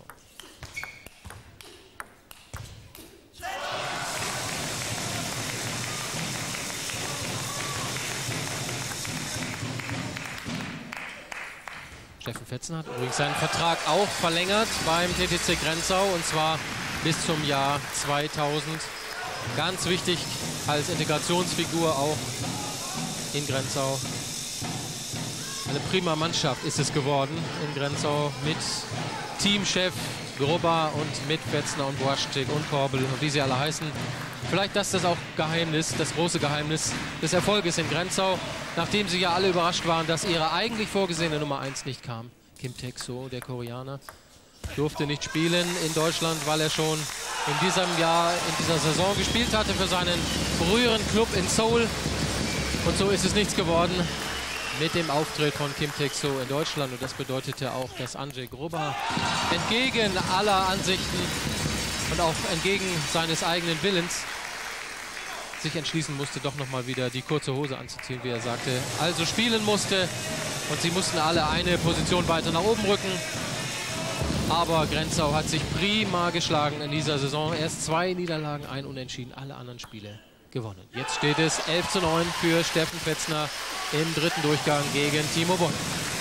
Steffen Fetzner hat übrigens seinen Vertrag auch verlängert beim T T C Grenzau, und zwar bis zum Jahr zweitausend. Ganz wichtig als Integrationsfigur auch in Grenzau. Eine prima Mannschaft ist es geworden in Grenzau mit Teamchef Grubba und mit Fetzner und Boaschczyk und Korbel und wie sie alle heißen. Vielleicht das ist das auch Geheimnis, das große Geheimnis des Erfolges in Grenzau, nachdem sie ja alle überrascht waren, dass ihre eigentlich vorgesehene Nummer eins nicht kam. Kim Taek-soo, der Koreaner, durfte nicht spielen in Deutschland, weil er schon in diesem Jahr, in dieser Saison gespielt hatte für seinen früheren Club in Seoul. Und so ist es nichts geworden mit dem Auftritt von Kim Taek-soo in Deutschland. Und das bedeutete auch, dass Andrzej Grubba entgegen aller Ansichten und auch entgegen seines eigenen Willens sich entschließen musste, doch noch mal wieder die kurze Hose anzuziehen, wie er sagte. Also spielen musste, und sie mussten alle eine Position weiter nach oben rücken. Aber Grenzau hat sich prima geschlagen in dieser Saison. Erst zwei Niederlagen, ein Unentschieden, alle anderen Spiele gewonnen. Jetzt steht es elf zu neun für Steffen Fetzner im dritten Durchgang gegen Timo Boll.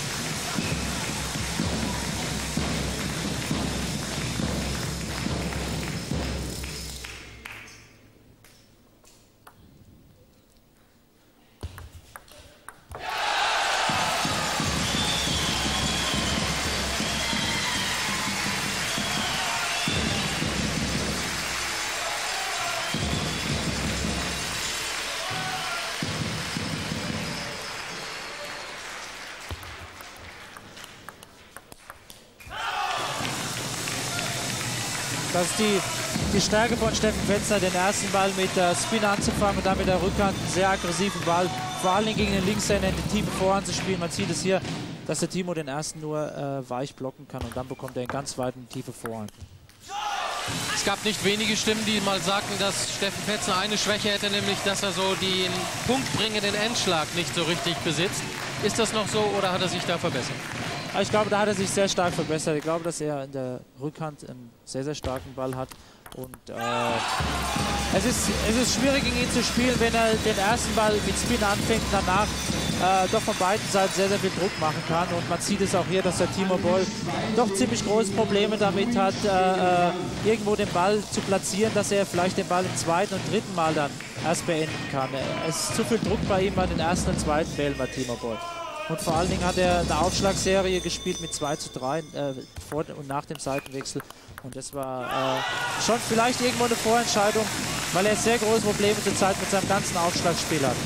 Das ist die, die Stärke von Steffen Fetzner, den ersten Ball mit der Spin anzufangen und dann mit der Rückhand einen sehr aggressiven Ball, vor allen Dingen gegen den Linkshänder in die tiefe Vorhand zu spielen. Man sieht es hier, dass der Timo den ersten nur äh, weich blocken kann, und dann bekommt er einen ganz weiten tiefe Vorhand. Es gab nicht wenige Stimmen, die mal sagten, dass Steffen Fetzner eine Schwäche hätte, nämlich dass er so den punktbringenden Endschlag nicht so richtig besitzt. Ist das noch so, oder hat er sich da verbessert? Ich glaube, da hat er sich sehr stark verbessert. Ich glaube, dass er in der Rückhand einen sehr, sehr starken Ball hat. Und äh, es, ist, es ist schwierig, gegen ihn zu spielen, wenn er den ersten Ball mit Spin anfängt, danach äh, doch von beiden Seiten sehr, sehr viel Druck machen kann. Und man sieht es auch hier, dass der Timo Boll doch ziemlich große Probleme damit hat, äh, irgendwo den Ball zu platzieren, dass er vielleicht den Ball im zweiten und dritten Mal dann erst beenden kann. Es ist zu viel Druck bei ihm bei den ersten und zweiten Bällen bei Timo Boll. Und vor allen Dingen hat er eine Aufschlagserie gespielt mit zwei zu drei äh, vor und nach dem Seitenwechsel. Und das war äh, schon vielleicht irgendwo eine Vorentscheidung, weil er sehr große Probleme zurzeit mit seinem ganzen Aufschlagspiel hat.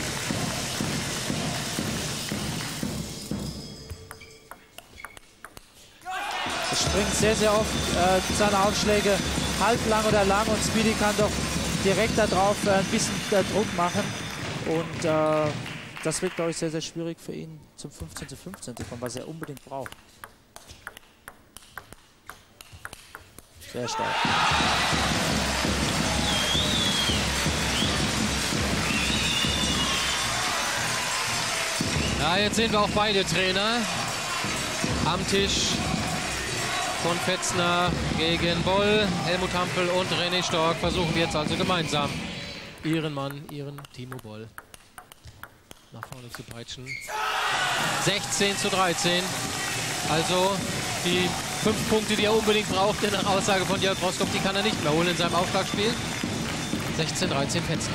Er springt sehr, sehr oft äh, seine Aufschläge halblang oder lang, und Speedy kann doch direkt darauf äh, ein bisschen äh, Druck machen. Und äh, das wird, glaube ich, sehr, sehr schwierig für ihn, zum fünfzehn zu fünfzehn zu kommen, was er unbedingt braucht. Sehr stark. Ja, jetzt sehen wir auch beide Trainer am Tisch. Von Fetzner gegen Boll. Helmut Hampel und René Stork versuchen jetzt also gemeinsam ihren Mann, ihren Timo Boll nach vorne zu peitschen. sechzehn zu dreizehn. Also die fünf Punkte, die er unbedingt braucht, nach Aussage von Jörg Roskopf, die kann er nicht mehr holen in seinem Aufschlagspiel. sechzehn dreizehn Fetzner.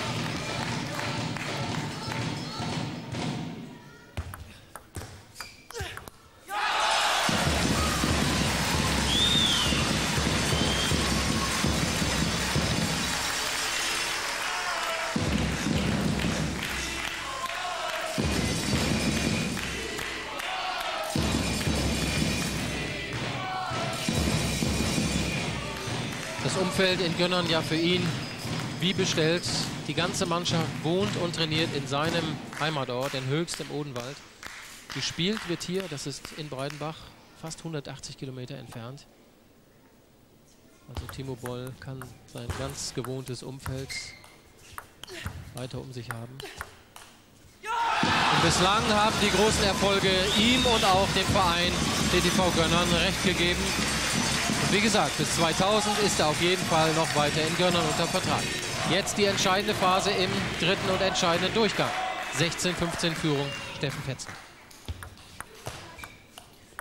Das Umfeld in Gönnern ja für ihn wie bestellt. Die ganze Mannschaft wohnt und trainiert in seinem Heimatort, in Höchst im Odenwald. Gespielt wird hier, das ist in Breidenbach, fast hundertachtzig Kilometer entfernt. Also Timo Boll kann sein ganz gewohntes Umfeld weiter um sich haben. Und bislang haben die großen Erfolge ihm und auch dem Verein T T V Gönnern recht gegeben. Und wie gesagt, bis zweitausend ist er auf jeden Fall noch weiter in Gönnern unter Vertrag. Jetzt die entscheidende Phase im dritten und entscheidenden Durchgang. sechzehn fünfzehn Führung Steffen Fetzner.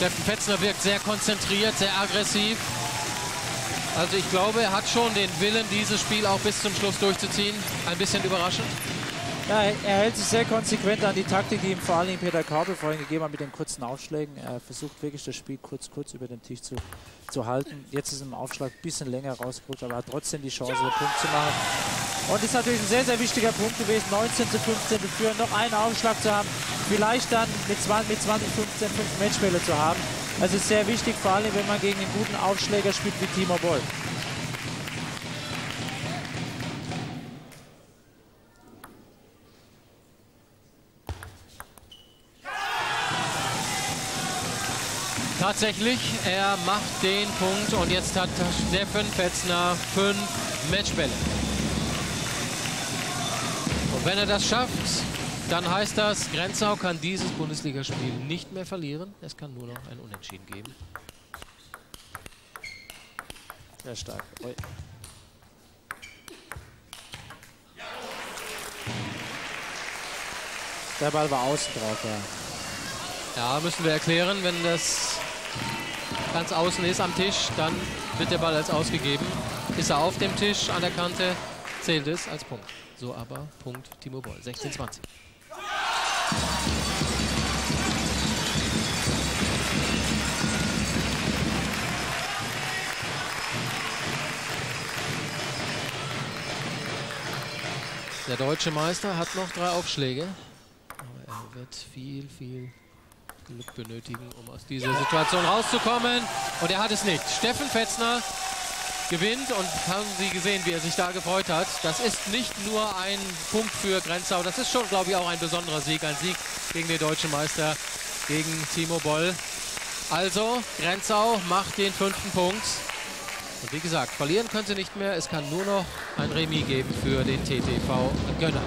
Steffen Fetzner wirkt sehr konzentriert, sehr aggressiv. Also ich glaube, er hat schon den Willen, dieses Spiel auch bis zum Schluss durchzuziehen. Ein bisschen überraschend. Ja, er hält sich sehr konsequent an die Taktik, die ihm vor allem Peter Kaubel vorhin gegeben hat mit den kurzen Aufschlägen. Er versucht wirklich das Spiel kurz, kurz über den Tisch zu, zu halten. Jetzt ist er im Aufschlag ein bisschen länger rausgerutscht, aber hat trotzdem die Chance, den Punkt zu machen. Und ist natürlich ein sehr, sehr wichtiger Punkt gewesen, neunzehn zu fünfzehn zu führen, noch einen Aufschlag zu haben, vielleicht dann mit zwanzig, fünfzehn, fünf Matchbälle zu haben. Also ist sehr wichtig, vor allem wenn man gegen einen guten Aufschläger spielt wie Timo Boll. Tatsächlich, er macht den Punkt und jetzt hat Steffen Fetzner fünf Matchbälle. Und wenn er das schafft, dann heißt das, Grenzau kann dieses Bundesligaspiel nicht mehr verlieren. Es kann nur noch ein Unentschieden geben. Sehr stark. Oi. Der Ball war außen drauf, ja. Ja, müssen wir erklären, wenn das ganz außen ist am Tisch, dann wird der Ball als ausgegeben. Ist er auf dem Tisch an der Kante, zählt es als Punkt. So aber Punkt Timo Boll, sechzehn zwanzig. Der deutsche Meister hat noch drei Aufschläge, aber er wird viel, viel Glück benötigen, um aus dieser Situation rauszukommen. Und er hat es nicht. Steffen Fetzner gewinnt und haben Sie gesehen, wie er sich da gefreut hat. Das ist nicht nur ein Punkt für Grenzau, das ist schon, glaube ich, auch ein besonderer Sieg. Ein Sieg gegen den deutschen Meister, gegen Timo Boll. Also, Grenzau macht den fünften Punkt. Und wie gesagt, verlieren können sie nicht mehr. Es kann nur noch ein Remis geben für den T T V Gönner.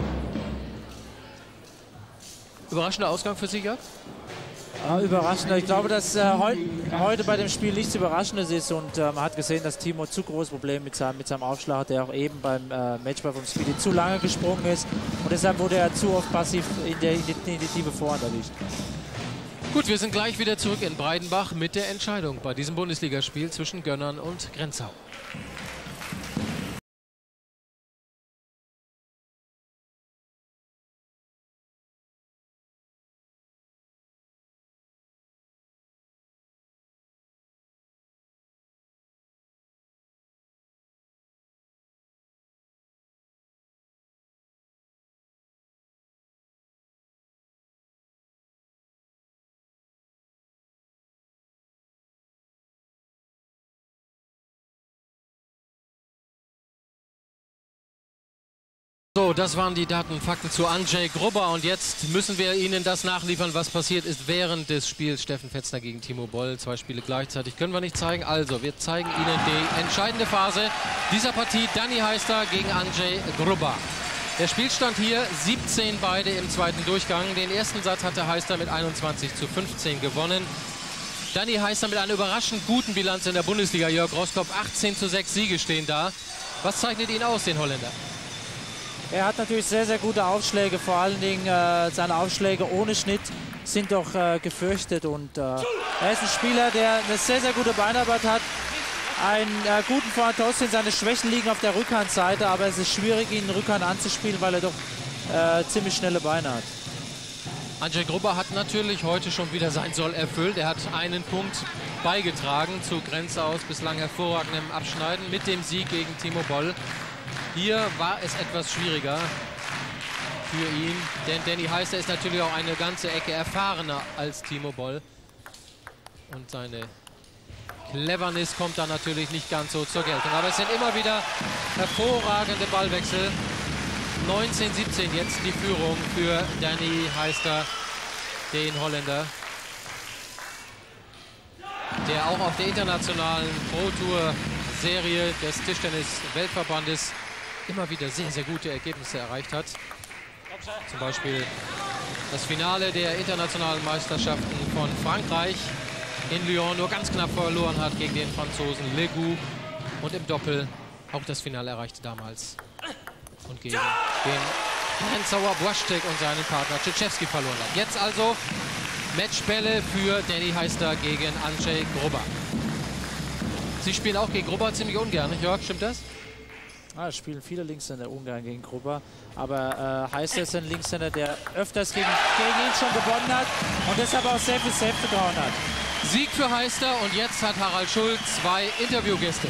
Überraschender Ausgang für Sie, Jörg? Ja, überraschender. Ich glaube, dass äh, heu heute bei dem Spiel nichts Überraschendes ist und äh, man hat gesehen, dass Timo zu große Probleme mit seinem, mit seinem Aufschlag hat, der auch eben beim äh, Matchball vom Speedy zu lange gesprungen ist und deshalb wurde er zu oft passiv in, der, in die, in die tiefe Vorhand erwischt. Gut, wir sind gleich wieder zurück in Breidenbach mit der Entscheidung bei diesem Bundesligaspiel zwischen Gönnern und Grenzau. So, das waren die Daten, Fakten zu Andrzej Grubba und jetzt müssen wir Ihnen das nachliefern, was passiert ist während des Spiels Steffen Fetzner gegen Timo Boll. Zwei Spiele gleichzeitig können wir nicht zeigen, also wir zeigen Ihnen die entscheidende Phase dieser Partie. Danny Heister gegen Andrzej Grubba. Der Spielstand hier siebzehn beide im zweiten Durchgang. Den ersten Satz hatte Heister mit einundzwanzig zu fünfzehn gewonnen. Danny Heister mit einer überraschend guten Bilanz in der Bundesliga. Jörg Roskopf, achtzehn zu sechs Siege stehen da. Was zeichnet ihn aus, den Holländer? Er hat natürlich sehr, sehr gute Aufschläge, vor allen Dingen äh, seine Aufschläge ohne Schnitt sind doch äh, gefürchtet und äh, er ist ein Spieler, der eine sehr, sehr gute Beinarbeit hat, einen äh, guten Vorhand-Toss, seine Schwächen liegen auf der Rückhandseite, aber es ist schwierig, ihn Rückhand anzuspielen, weil er doch äh, ziemlich schnelle Beine hat. Andrzej Grubba hat natürlich heute schon wieder sein Soll erfüllt. Er hat einen Punkt beigetragen zu Grenzaus bislang hervorragendem Abschneiden mit dem Sieg gegen Timo Boll. Hier war es etwas schwieriger für ihn, denn Danny Heister ist natürlich auch eine ganze Ecke erfahrener als Timo Boll. Und seine Cleverness kommt da natürlich nicht ganz so zur Geltung. Aber es sind immer wieder hervorragende Ballwechsel. neunzehn siebzehn jetzt die Führung für Danny Heister, den Holländer, der auch auf der internationalen Pro-Tour-Serie des Tischtennis-Weltverbandes immer wieder sehr, sehr gute Ergebnisse erreicht hat. Zum Beispiel das Finale der internationalen Meisterschaften von Frankreich in Lyon nur ganz knapp verloren hat gegen den Franzosen Legout und im Doppel auch das Finale erreichte damals und gegen den Grenzauer Błaszczyk und seinen Partner Krzyzewski verloren hat. Jetzt also Matchbälle für Danny Heister gegen Andrzej Gruba. Sie spielen auch gegen Gruba ziemlich ungern, nicht, Jörg? Stimmt das? Ah, es spielen viele Linkshänder ungern gegen Gruba. Aber äh, Heister ist ein Linkshänder, der öfters gegen, gegen ihn schon gewonnen hat und deshalb auch sehr viel Selbstvertrauen hat. Sieg für Heister und jetzt hat Harald Schulz zwei Interviewgäste.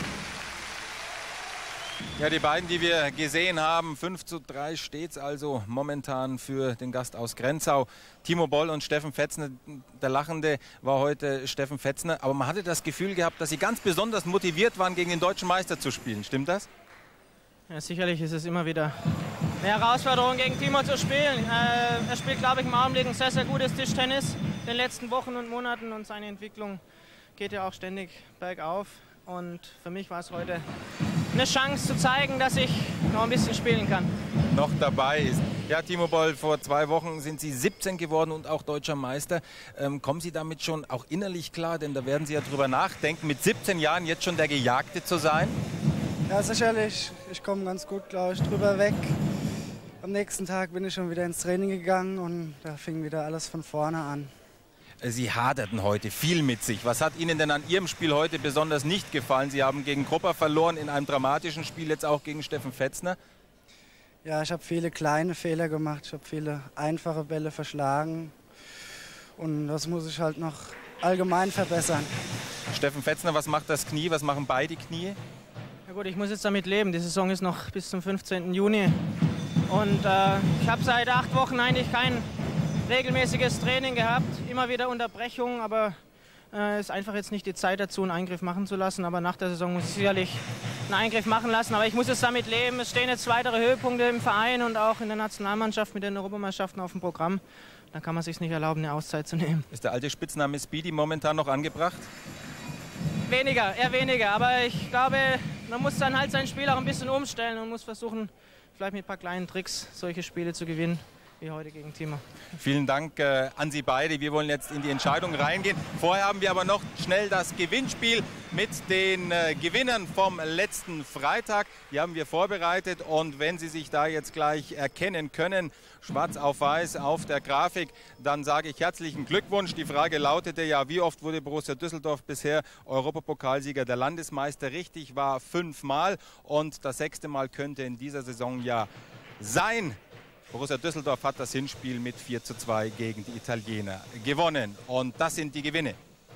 Ja, die beiden, die wir gesehen haben, fünf zu drei steht es also momentan für den Gast aus Grenzau. Timo Boll und Steffen Fetzner. Der Lachende war heute Steffen Fetzner. Aber man hatte das Gefühl gehabt, dass sie ganz besonders motiviert waren, gegen den deutschen Meister zu spielen. Stimmt das? Ja, sicherlich ist es immer wieder eine Herausforderung, gegen Timo zu spielen. Äh, er spielt, glaube ich, im Augenblick ein sehr, sehr gutes Tischtennis in den letzten Wochen und Monaten. Und seine Entwicklung geht ja auch ständig bergauf. Und für mich war es heute eine Chance zu zeigen, dass ich noch ein bisschen spielen kann. Noch dabei ist. Ja, Timo Boll, vor zwei Wochen sind Sie siebzehn geworden und auch deutscher Meister. Ähm, kommen Sie damit schon auch innerlich klar? Denn da werden Sie ja drüber nachdenken, mit siebzehn Jahren jetzt schon der Gejagte zu sein? Ja, sicherlich. Ich komme ganz gut, glaube ich, drüber weg. Am nächsten Tag bin ich schon wieder ins Training gegangen und da fing wieder alles von vorne an. Sie haderten heute viel mit sich. Was hat Ihnen denn an Ihrem Spiel heute besonders nicht gefallen? Sie haben gegen Gruba verloren, in einem dramatischen Spiel, jetzt auch gegen Steffen Fetzner. Ja, ich habe viele kleine Fehler gemacht. Ich habe viele einfache Bälle verschlagen. Und das muss ich halt noch allgemein verbessern. Steffen Fetzner, was macht das Knie? Was machen beide Knie? Ja gut, ich muss jetzt damit leben. Die Saison ist noch bis zum fünfzehnten Juni. Und äh, ich habe seit acht Wochen eigentlich kein regelmäßiges Training gehabt, immer wieder Unterbrechungen, aber es äh, ist einfach jetzt nicht die Zeit dazu, einen Eingriff machen zu lassen. Aber nach der Saison muss ich sicherlich einen Eingriff machen lassen. Aber ich muss jetzt damit leben. Es stehen jetzt weitere Höhepunkte im Verein und auch in der Nationalmannschaft mit den Europameisterschaften auf dem Programm. Da kann man sich nicht erlauben, eine Auszeit zu nehmen. Ist der alte Spitzname Speedy momentan noch angebracht? Weniger, eher weniger. Aber ich glaube, man muss dann halt sein Spiel auch ein bisschen umstellen und muss versuchen, vielleicht mit ein paar kleinen Tricks solche Spiele zu gewinnen, wie heute gegen Timo. Vielen Dank äh, an Sie beide. Wir wollen jetzt in die Entscheidung reingehen. Vorher haben wir aber noch schnell das Gewinnspiel mit den äh, Gewinnern vom letzten Freitag. Die haben wir vorbereitet und wenn Sie sich da jetzt gleich erkennen können, schwarz auf weiß auf der Grafik, dann sage ich herzlichen Glückwunsch. Die Frage lautete ja, wie oft wurde Borussia Düsseldorf bisher Europapokalsieger? Der Landesmeister richtig war fünfmal und das sechste Mal könnte in dieser Saison ja sein. Borussia Düsseldorf hat das Hinspiel mit vier zu zwei gegen die Italiener gewonnen. Und das sind die Gewinne.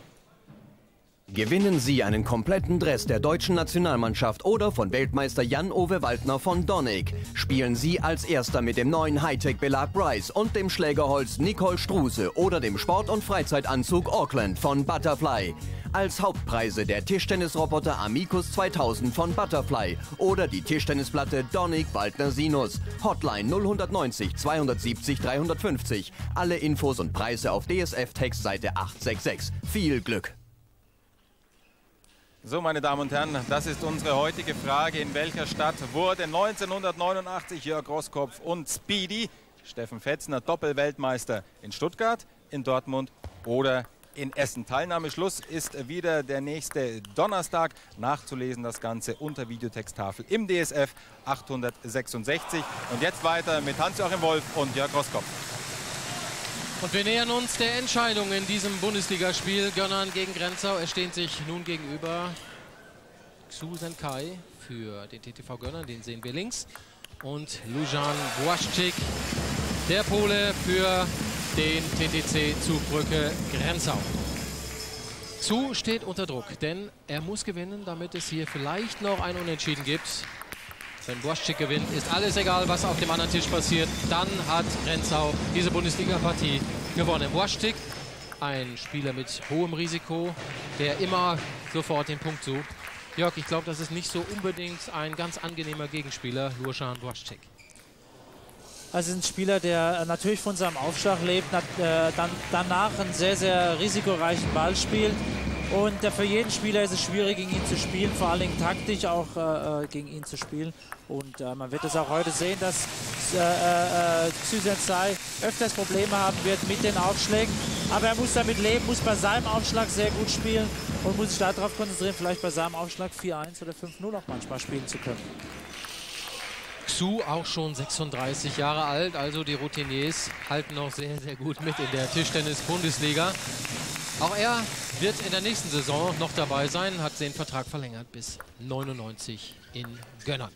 Gewinnen Sie einen kompletten Dress der deutschen Nationalmannschaft oder von Weltmeister Jan-Ove Waldner von Dornig. Spielen Sie als Erster mit dem neuen Hightech-Belag Bryce und dem Schlägerholz Nicole Struse oder dem Sport- und Freizeitanzug Auckland von Butterfly. Als Hauptpreise der Tischtennisroboter Amicus zweitausend von Butterfly oder die Tischtennisplatte Dornig Waldner Sinus. Hotline null neun null zwei sieben null drei fünf null. Alle Infos und Preise auf D S F-Textseite acht sechs sechs. Viel Glück! So, meine Damen und Herren, das ist unsere heutige Frage. In welcher Stadt wurde neunzehnhundertneunundachtzig Jörg Roskopf und Speedy Steffen Fetzner Doppelweltmeister? In Stuttgart, in Dortmund oder in Essen? Teilnahmeschluss ist wieder der nächste Donnerstag. Nachzulesen das Ganze unter Videotexttafel im D S F achthundertsechsundsechzig. Und jetzt weiter mit Hans-Joachim Wolf und Jörg Roskopf. Und wir nähern uns der Entscheidung in diesem Bundesligaspiel. Gönnern gegen Grenzau. Es stehen sich nun gegenüber Xu Senkai für den T T V Gönnern, den sehen wir links. Und Lujan Błaszczyk, der Pole, für den T T C Zugbrücke Grenzau. Xu steht unter Druck, denn er muss gewinnen, damit es hier vielleicht noch ein Unentschieden gibt. Wenn Błaszczyk gewinnt, ist alles egal, was auf dem anderen Tisch passiert. Dann hat Grenzau diese Bundesliga-Partie gewonnen. Błaszczyk, ein Spieler mit hohem Risiko, der immer sofort den Punkt sucht. Jörg, ich glaube, das ist nicht so unbedingt ein ganz angenehmer Gegenspieler, Lujan Błaszczyk. Also ein Spieler, der natürlich von seinem Aufschlag lebt, äh, dann danach einen sehr, sehr risikoreichen Ball spielt. Und äh, für jeden Spieler ist es schwierig, gegen ihn zu spielen, vor allen Dingen taktisch auch äh, gegen ihn zu spielen. Und äh, man wird es auch heute sehen, dass äh, äh, Xu Senkai öfters Probleme haben wird mit den Aufschlägen. Aber er muss damit leben, muss bei seinem Aufschlag sehr gut spielen und muss sich darauf konzentrieren, vielleicht bei seinem Aufschlag vier eins oder fünf null auch manchmal spielen zu können. Xu auch schon sechsunddreißig Jahre alt, also die Routiniers halten noch sehr, sehr gut mit in der Tischtennis-Bundesliga. Auch er wird in der nächsten Saison noch dabei sein, hat den Vertrag verlängert bis neunundneunzig in Gönnern.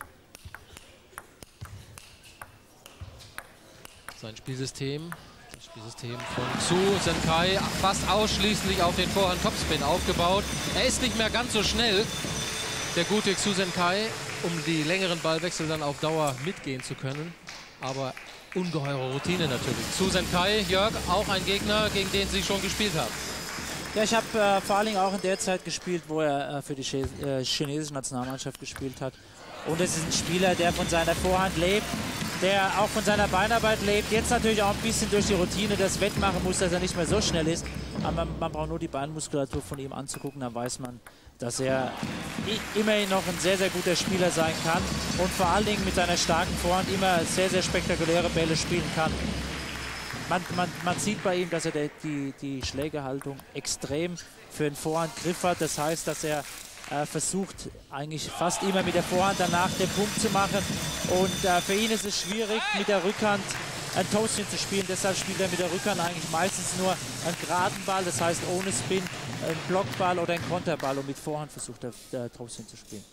Sein Spielsystem, das Spielsystem von Xu Zhenkai, fast ausschließlich auf den Vorhand-Topspin aufgebaut. Er ist nicht mehr ganz so schnell, der gute Xu Zhenkai, um die längeren Ballwechsel dann auf Dauer mitgehen zu können. Aber ungeheure Routine natürlich. Xu Zhenkai, Jörg, auch ein Gegner, gegen den Sie schon gespielt haben. Ja, ich habe äh, vor allen Dingen auch in der Zeit gespielt, wo er äh, für die Ch äh, chinesische Nationalmannschaft gespielt hat. Und es ist ein Spieler, der von seiner Vorhand lebt, der auch von seiner Beinarbeit lebt. Jetzt natürlich auch ein bisschen durch die Routine das wettmachen muss, dass er nicht mehr so schnell ist. Aber man, man braucht nur die Beinmuskulatur von ihm anzugucken, dann weiß man, dass er immerhin noch ein sehr, sehr guter Spieler sein kann und vor allen Dingen mit seiner starken Vorhand immer sehr, sehr spektakuläre Bälle spielen kann. Man, man, man sieht bei ihm, dass er der, die, die Schlägerhaltung extrem für den Vorhandgriff hat. Das heißt, dass er äh, versucht, eigentlich fast immer mit der Vorhand danach den Punkt zu machen. Und äh, für ihn ist es schwierig, mit der Rückhand ein Toastchen zu spielen. Deshalb spielt er mit der Rückhand eigentlich meistens nur einen geraden Ball, das heißt ohne Spin, einen Blockball oder einen Konterball. Und mit Vorhand versucht er, äh, Toastchen zu spielen.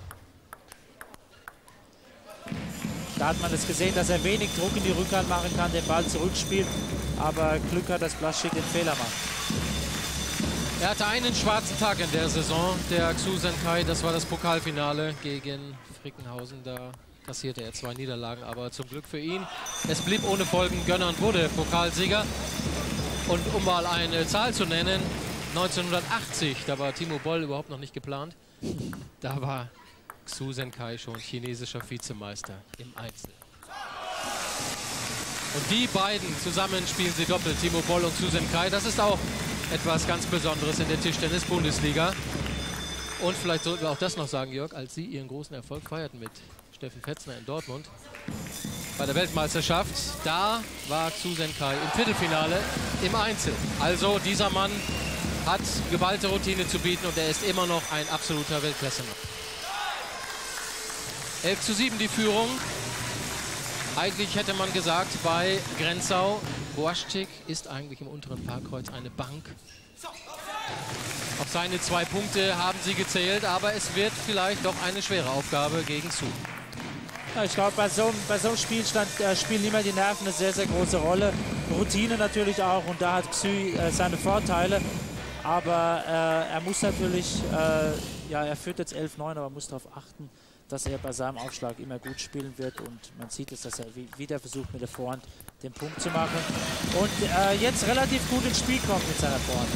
Da hat man es gesehen, dass er wenig Druck in die Rückhand machen kann, den Ball zurückspielt, aber Glück hat, dass Blaschik den Fehler macht. Er hatte einen schwarzen Tag in der Saison, der Xu Zhenkai, das war das Pokalfinale gegen Frickenhausen. Da kassierte er zwei Niederlagen, aber zum Glück für ihn. Es blieb ohne Folgen, Gönnern wurde Pokalsieger. Und um mal eine Zahl zu nennen, neunzehnhundertachtzig, da war Timo Boll überhaupt noch nicht geplant, da war Xu Zhenkai schon chinesischer Vizemeister im Einzel. Und die beiden zusammen spielen sie doppelt, Timo Boll und Xu Zhenkai. Das ist auch etwas ganz Besonderes in der Tischtennis-Bundesliga. Und vielleicht sollten wir auch das noch sagen, Jörg, als Sie Ihren großen Erfolg feierten mit Steffen Fetzner in Dortmund bei der Weltmeisterschaft, da war Xu Zhenkai im Viertelfinale im Einzel. Also dieser Mann hat geballte Routine zu bieten und er ist immer noch ein absoluter Weltklassemann. elf zu sieben die Führung. Eigentlich hätte man gesagt, bei Grenzau, Błaszczyk ist eigentlich im unteren Parkkreuz eine Bank. Auf seine zwei Punkte haben sie gezählt, aber es wird vielleicht doch eine schwere Aufgabe gegen Xu. Ja, ich glaube, bei so, bei so einem Spielstand äh, spielen immer die Nerven eine sehr, sehr große Rolle. Routine natürlich auch und da hat Xu äh, seine Vorteile. Aber äh, er muss natürlich, äh, ja, er führt jetzt elf neun, aber muss darauf achten, dass er bei seinem Aufschlag immer gut spielen wird. Und man sieht es, dass er wieder versucht, mit der Vorhand den Punkt zu machen. Und äh, jetzt relativ gut ins Spiel kommt mit seiner Vorhand.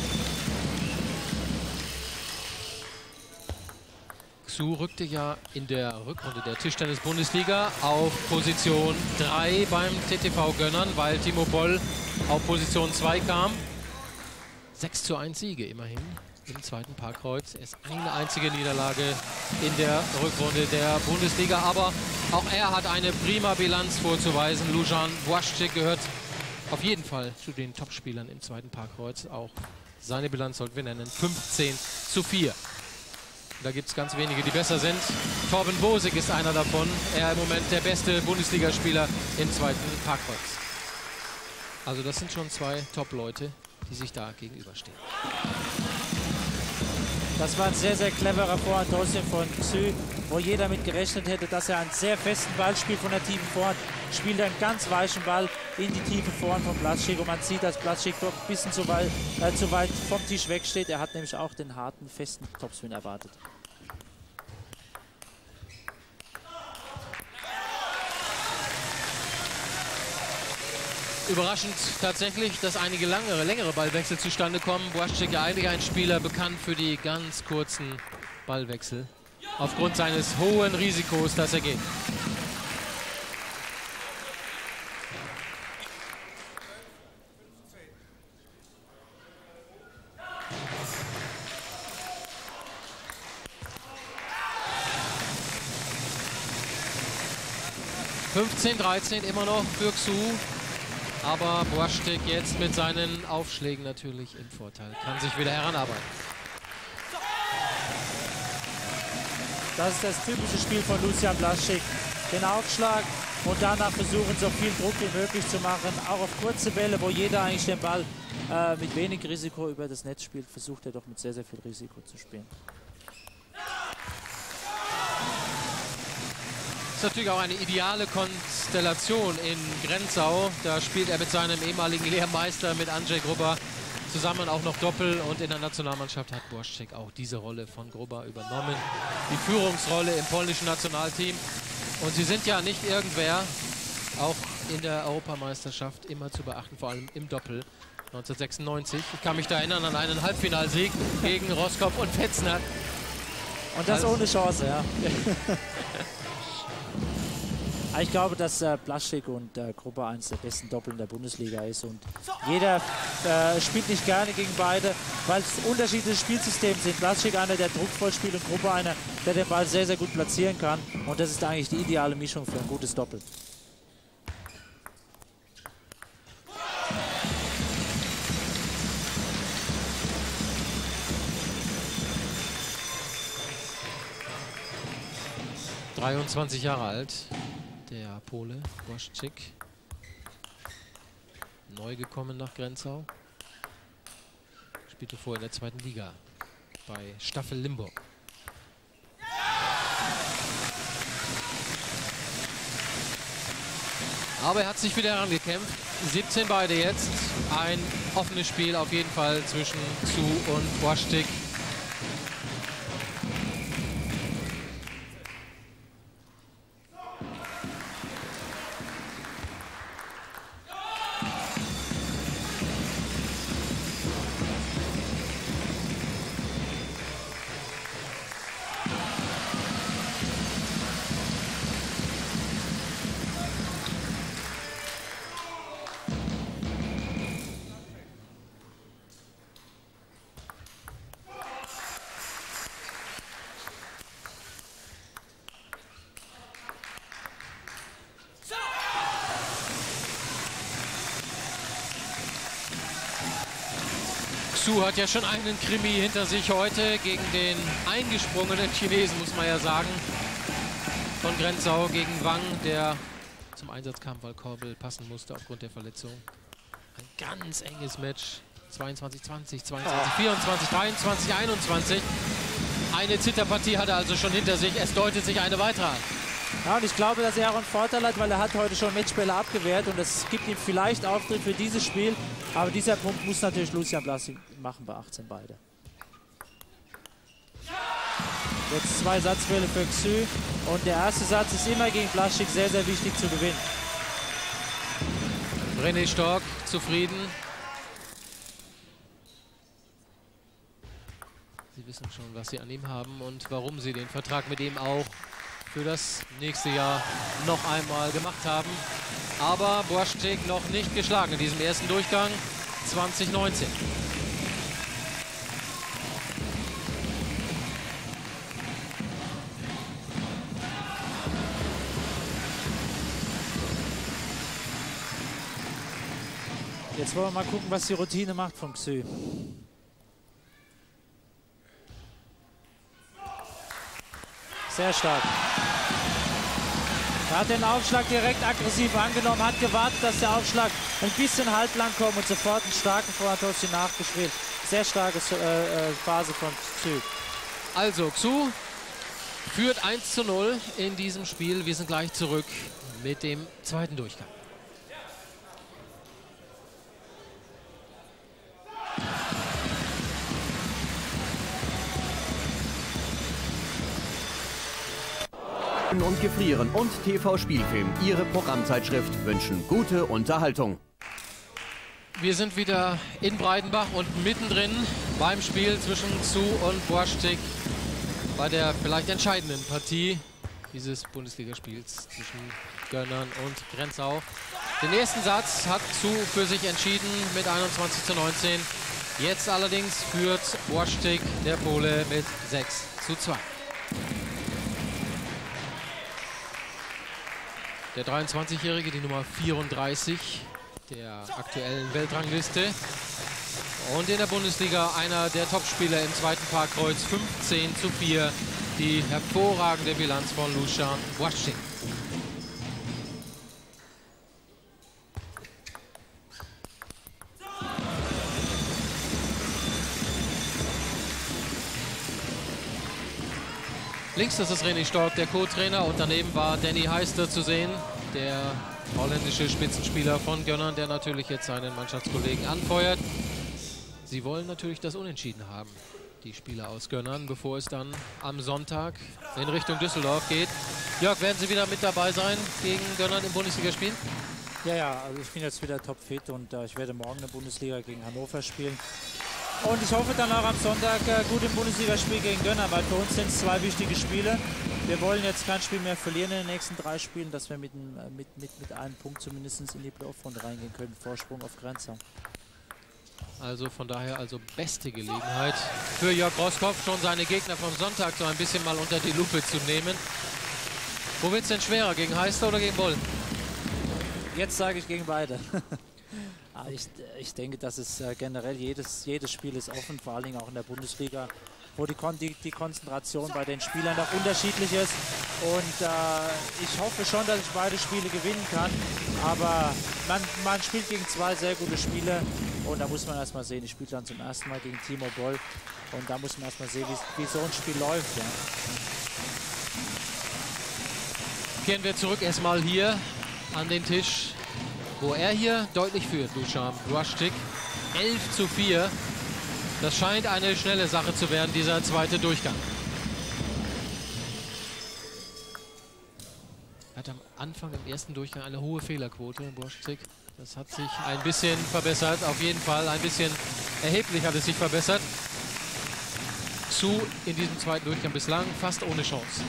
Xu rückte ja in der Rückrunde der Tischtennis-Bundesliga auf Position drei beim T T V Gönnern, weil Timo Boll auf Position zwei kam. sechs zu eins Siege immerhin im zweiten Parkkreuz. Es ist eine einzige Niederlage in der Rückrunde der Bundesliga. Aber auch er hat eine prima Bilanz vorzuweisen. Lujan Błaszczyk gehört auf jeden Fall zu den Topspielern im zweiten Parkkreuz. Auch seine Bilanz sollten wir nennen. fünfzehn zu vier. Da gibt es ganz wenige, die besser sind. Torben Bosig ist einer davon. Er im Moment der beste Bundesligaspieler im zweiten Parkkreuz. Also das sind schon zwei Top-Leute, die sich da gegenüberstehen. Das war ein sehr, sehr cleverer Vorhand von Xu, wo jeder mit gerechnet hätte, dass er einen sehr festen Ball spielt von der tiefen Vorhand. Spielt einen ganz weichen Ball in die tiefe Vorhand von Błaszczyk. Und man sieht, dass Błaszczyk doch ein bisschen zu weit, äh, zu weit vom Tisch wegsteht. Er hat nämlich auch den harten, festen Topspin erwartet. Überraschend tatsächlich, dass einige langere, längere Ballwechsel zustande kommen. Błaszczyk ja eigentlich ein Spieler bekannt für die ganz kurzen Ballwechsel. Aufgrund seines hohen Risikos, das er geht. fünfzehn dreizehn immer noch für Xu. Aber Błaszczyk jetzt mit seinen Aufschlägen natürlich im Vorteil. Kann sich wieder heranarbeiten. Das ist das typische Spiel von Lucian Błaszczyk. den Aufschlag und danach versuchen, so viel Druck wie möglich zu machen. Auch auf kurze Bälle, wo jeder eigentlich den Ball äh, mit wenig Risiko über das Netz spielt, versucht er doch mit sehr, sehr viel Risiko zu spielen. Das ist natürlich auch eine ideale Konstellation in Grenzau. Da spielt er mit seinem ehemaligen Lehrmeister, mit Andrzej Gruba, zusammen auch noch Doppel. Und in der Nationalmannschaft hat Błaszczyk auch diese Rolle von Gruba übernommen. Die Führungsrolle im polnischen Nationalteam. Und sie sind ja nicht irgendwer, auch in der Europameisterschaft immer zu beachten, vor allem im Doppel. neunzehnhundertsechsundneunzig. Ich kann mich da erinnern an einen Halbfinalsieg gegen Roskopf und Fetzner. Und das also, ohne Chance, ja. Ich glaube, dass äh, Błaszczyk und äh, Gruba eines der besten Doppel in der Bundesliga ist. Und jeder äh, spielt nicht gerne gegen beide, weil es unterschiedliche Spielsysteme sind. Błaszczyk einer, der druckvoll spielt, und Gruba einer, der den Ball sehr, sehr gut platzieren kann. Und das ist eigentlich die ideale Mischung für ein gutes Doppel. dreiundzwanzig Jahre alt, der Pole Błaszczyk, neu gekommen nach Grenzau, spielte vorher in der zweiten Liga bei Staffel Limburg. Aber er hat sich wieder herangekämpft. siebzehn beide jetzt. Ein offenes Spiel auf jeden Fall zwischen Xu und Błaszczyk. Xu hat ja schon einen Krimi hinter sich heute gegen den eingesprungenen Chinesen, muss man ja sagen, von Grenzau gegen Wang, der zum Einsatz kam, weil Korbel passen musste aufgrund der Verletzung. Ein ganz enges Match. zweiundzwanzig zwanzig, zweiundzwanzig vierundzwanzig, dreiundzwanzig einundzwanzig. Eine Zitterpartie hat er also schon hinter sich. Es deutet sich eine weitere an. Ja, und ich glaube, dass er auch einen Vorteil hat, weil er hat heute schon Matchbälle abgewehrt und das gibt ihm vielleicht Auftritt für dieses Spiel. Aber dieser Punkt muss natürlich Lucian Błaszczyk machen bei achtzehn beide. Jetzt zwei Satzfälle für Xu und der erste Satz ist immer gegen Błaszczyk sehr, sehr wichtig zu gewinnen. René Stork zufrieden. Sie wissen schon, was sie an ihm haben und warum sie den Vertrag mit ihm auch für das nächste Jahr noch einmal gemacht haben. Aber Błaszczyk noch nicht geschlagen in diesem ersten Durchgang zwanzig neunzehn. Jetzt wollen wir mal gucken, was die Routine macht von Xu. Sehr stark. Er hat den Aufschlag direkt aggressiv angenommen, hat gewartet, dass der Aufschlag ein bisschen halblang kommt und sofort einen starken Vorhand nachgespielt. Sehr starke äh, Phase von Xu. Also Xu führt eins zu null in diesem Spiel. Wir sind gleich zurück mit dem zweiten Durchgang. Und Gefrieren und T V-Spielfilm, Ihre Programmzeitschrift, wünschen gute Unterhaltung. Wir sind wieder in Breidenbach und mittendrin beim Spiel zwischen Xu und Błaszczyk bei der vielleicht entscheidenden Partie dieses Bundesligaspiels zwischen Gönnern und Grenzau. Den ersten Satz hat Xu für sich entschieden mit einundzwanzig zu neunzehn. Jetzt allerdings führt Błaszczyk, der Pole, mit sechs zu zwei. Der dreiundzwanzigjährige, die Nummer vierunddreißig der aktuellen Weltrangliste. Und in der Bundesliga einer der Topspieler im zweiten Parkkreuz, fünfzehn zu vier. Die hervorragende Bilanz von Lucian Błaszczyk. Links, das ist René Stork, der Co-Trainer, und daneben war Danny Heister zu sehen, der holländische Spitzenspieler von Gönnern, der natürlich jetzt seinen Mannschaftskollegen anfeuert. Sie wollen natürlich das Unentschieden haben, die Spieler aus Gönnern, bevor es dann am Sonntag in Richtung Düsseldorf geht. Jörg, werden Sie wieder mit dabei sein gegen Gönnern im Bundesligaspiel? Ja, ja, also ich bin jetzt wieder topfit und äh, ich werde morgen in der Bundesliga gegen Hannover spielen. Und ich hoffe dann auch am Sonntag äh, gut im Bundesligaspiel gegen Gönnern, weil für uns sind es zwei wichtige Spiele. Wir wollen jetzt kein Spiel mehr verlieren in den nächsten drei Spielen, dass wir mit, äh, mit, mit, mit einem Punkt zumindest in die Playoff-Runde reingehen können. Vorsprung auf Grenzau. Also von daher also beste Gelegenheit für Jörg Roskopf, schon seine Gegner vom Sonntag so ein bisschen mal unter die Lupe zu nehmen. Wo wird es denn schwerer, gegen Heister oder gegen Boll? Jetzt sage ich gegen beide. ich, ich denke, dass es äh, generell jedes, jedes Spiel ist offen, vor allen Dingen auch in der Bundesliga, wo die, Kon die, die Konzentration bei den Spielern auch unterschiedlich ist. Und äh, ich hoffe schon, dass ich beide Spiele gewinnen kann. Aber man, man spielt gegen zwei sehr gute Spiele. Und da muss man erstmal sehen, ich spiele dann zum ersten Mal gegen Timo Boll. Und da muss man erstmal sehen, wie, wie so ein Spiel läuft. Ja. Kehren wir zurück erstmal hier an den Tisch, wo er hier deutlich führt, Dusan Bruchstick. elf zu vier. Das scheint eine schnelle Sache zu werden, dieser zweite Durchgang. Er hat am Anfang im ersten Durchgang eine hohe Fehlerquote, Bruchstick. Das hat sich ein bisschen verbessert, auf jeden Fall. Ein bisschen erheblich hat es sich verbessert. Xu in diesem zweiten Durchgang bislang fast ohne Chance.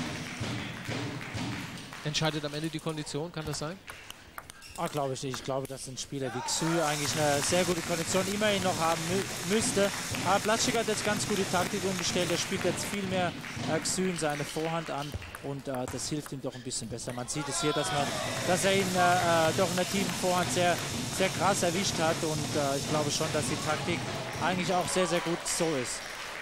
Entscheidet am Ende die Kondition, kann das sein? Ah, glaube ich nicht. Ich glaube, dass ein Spieler wie Xu eigentlich eine sehr gute Kondition immerhin noch haben mü müsste. Aber Platschik hat jetzt ganz gute Taktik umgestellt. Er spielt jetzt viel mehr äh, Xu in seine Vorhand an und äh, das hilft ihm doch ein bisschen besser. Man sieht es hier, dass, man, dass er ihn äh, doch in der tiefen Vorhand sehr, sehr krass erwischt hat und äh, ich glaube schon, dass die Taktik eigentlich auch sehr, sehr gut so ist.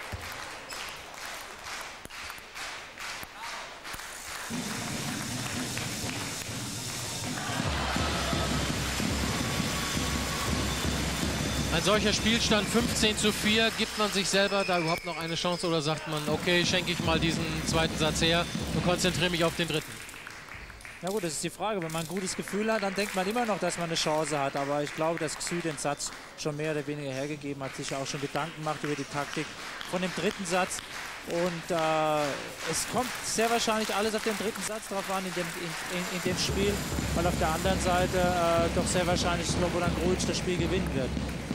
Ein solcher Spielstand fünfzehn zu vier, gibt man sich selber da überhaupt noch eine Chance oder sagt man, okay, schenke ich mal diesen zweiten Satz her und konzentriere mich auf den dritten? Ja gut, das ist die Frage. Wenn man ein gutes Gefühl hat, dann denkt man immer noch, dass man eine Chance hat. Aber ich glaube, dass Xu den Satz schon mehr oder weniger hergegeben hat, sich auch schon Gedanken macht über die Taktik von dem dritten Satz. Und äh, es kommt sehr wahrscheinlich alles auf den dritten Satz drauf an in dem, in, in, in dem Spiel, weil auf der anderen Seite äh, doch sehr wahrscheinlich Slobodan Grujic das Spiel gewinnen wird.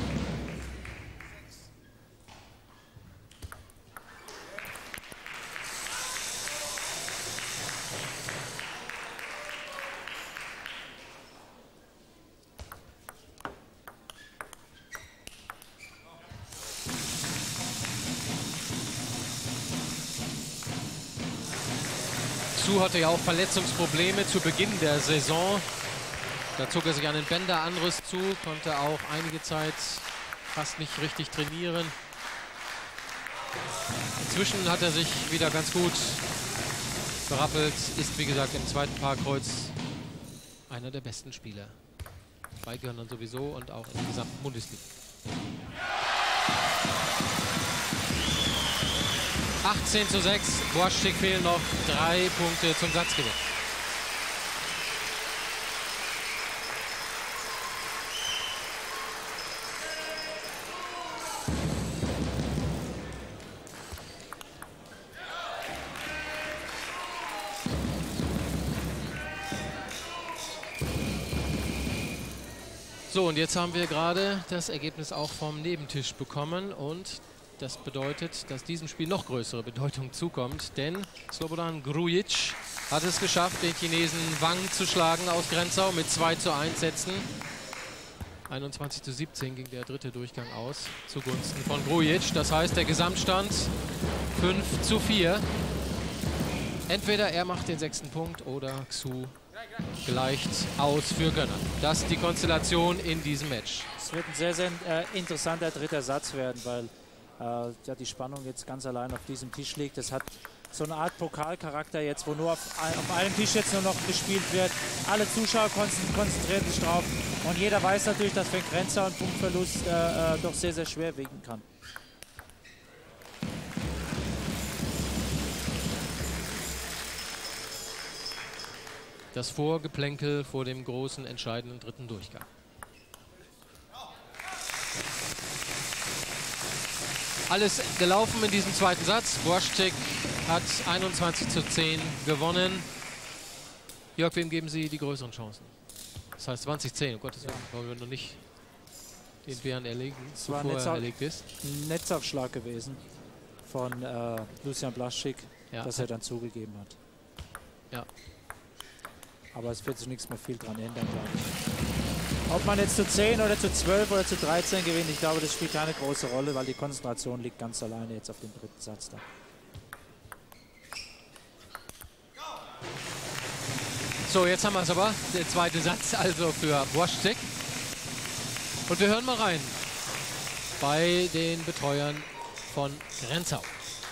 Xu hatte ja auch Verletzungsprobleme zu Beginn der Saison. Da zog er sich einen Bänderanriss zu, konnte auch einige Zeit fast nicht richtig trainieren. Inzwischen hat er sich wieder ganz gut berappelt, ist wie gesagt im zweiten Paarkreuz einer der besten Spieler. Bei Gönnern sowieso und auch in der gesamten Bundesliga. achtzehn zu sechs, Bruchstick fehlen noch drei Punkte zum Satzgewinn. So, und jetzt haben wir gerade das Ergebnis auch vom Nebentisch bekommen und das bedeutet, dass diesem Spiel noch größere Bedeutung zukommt, denn Slobodan Grujic hat es geschafft, den Chinesen Wang zu schlagen aus Grenzau mit zwei zu eins Sätzen. einundzwanzig zu siebzehn ging der dritte Durchgang aus zugunsten von Grujic. Das heißt, der Gesamtstand fünf zu vier. Entweder er macht den sechsten Punkt oder Xu gleicht aus für Gönner. Das ist die Konstellation in diesem Match. Es wird ein sehr, sehr äh, interessanter dritter Satz werden, weil äh, ja, die Spannung jetzt ganz allein auf diesem Tisch liegt. Das hat so eine Art Pokalcharakter jetzt, wo nur auf, ein, auf einem Tisch jetzt nur noch gespielt wird. Alle Zuschauer konzentrieren sich drauf und jeder weiß natürlich, dass für einen Grenzau ein Punktverlust äh, äh, doch sehr, sehr schwer wiegen kann. Das Vorgeplänkel vor dem großen, entscheidenden dritten Durchgang. Alles gelaufen in diesem zweiten Satz. Błaszczyk hat einundzwanzig zu zehn gewonnen. Jörg, wem geben Sie die größeren Chancen? Das heißt zwanzig zu zehn, um Gottes Willen, wollen wir noch nicht den Bären erlegen, bevor er erlegt ist. Ein Netzaufschlag gewesen von äh, Lucian Błaszczyk, ja. dass er dann zugegeben hat. Ja. Aber es wird sich nichts mehr viel dran ändern, glaube ich. Ob man jetzt zu zehn oder zu zwölf oder zu dreizehn gewinnt, ich glaube, das spielt keine große Rolle, weil die Konzentration liegt ganz alleine jetzt auf dem dritten Satz da. So, jetzt haben wir es aber, der zweite Satz also für Błaszczyk. Und wir hören mal rein bei den Betreuern von Grenzau.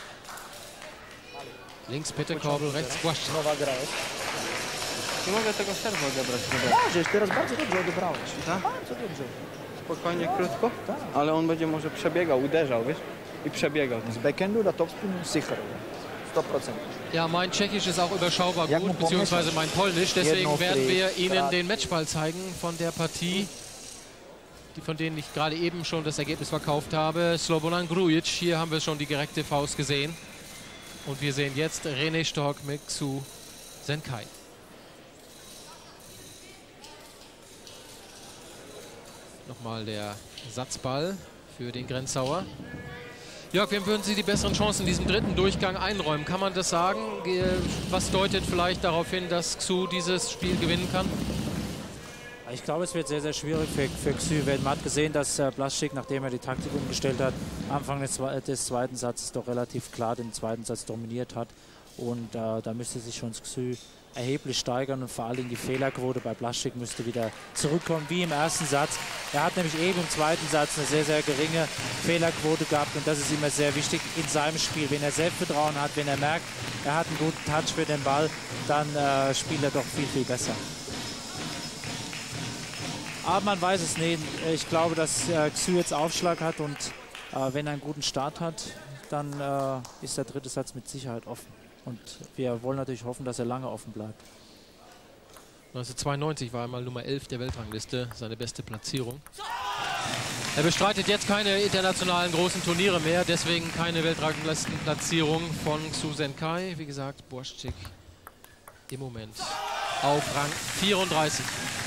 Links Peter Korbel, rechts Błaszczyk. Nie mogę tego serwa odebrać. Możesz, teraz bardzo dobrze odebrałeś. Tak? Bardzo dobrze. Spokojnie, krótko, ale on będzie może przebiegał, uderzał, wiesz? I przebiegał. Z backhandu oder Topspin sicher. sto Prozent. Ja, mein Tschechisch ist auch überschaubar gut, beziehungsweise mein Polnisch. Deswegen werden wir Ihnen den Matchball zeigen von der Partie, die von denen ich gerade eben schon das Ergebnis verkauft habe. Slobodan Grujic, hier haben wir schon die gereckte Faust gesehen. Und wir sehen jetzt René Stork mit Xu Zenkai. Nochmal der Satzball für den Grenzauer. Jörg, wem würden Sie die besseren Chancen in diesem dritten Durchgang einräumen? Kann man das sagen? Was deutet vielleicht darauf hin, dass Xu dieses Spiel gewinnen kann? Ich glaube, es wird sehr, sehr schwierig für, für Xu. Man hat gesehen, dass äh, Błaszczyk, nachdem er die Taktik umgestellt hat, Anfang des, des zweiten Satzes doch relativ klar den zweiten Satz dominiert hat. Und äh, da müsste sich schon Xu erheblich steigern und vor allem die Fehlerquote bei Błaszczyk müsste wieder zurückkommen, wie im ersten Satz. Er hat nämlich eben im zweiten Satz eine sehr, sehr geringe Fehlerquote gehabt und das ist immer sehr wichtig in seinem Spiel. Wenn er Selbstvertrauen hat, wenn er merkt, er hat einen guten Touch für den Ball, dann äh, spielt er doch viel, viel besser. Aber man weiß es nicht. Ich glaube, dass äh, Xu jetzt Aufschlag hat und äh, wenn er einen guten Start hat, dann äh, ist der dritte Satz mit Sicherheit offen. Und wir wollen natürlich hoffen, dass er lange offen bleibt. neunzehnhundertzweiundneunzig war er mal Nummer elf der Weltrangliste, seine beste Platzierung. Er bestreitet jetzt keine internationalen großen Turniere mehr, deswegen keine Weltranglistenplatzierung von Xu Zenkai. Wie gesagt, Błaszczyk im Moment auf Rang vierunddreißig.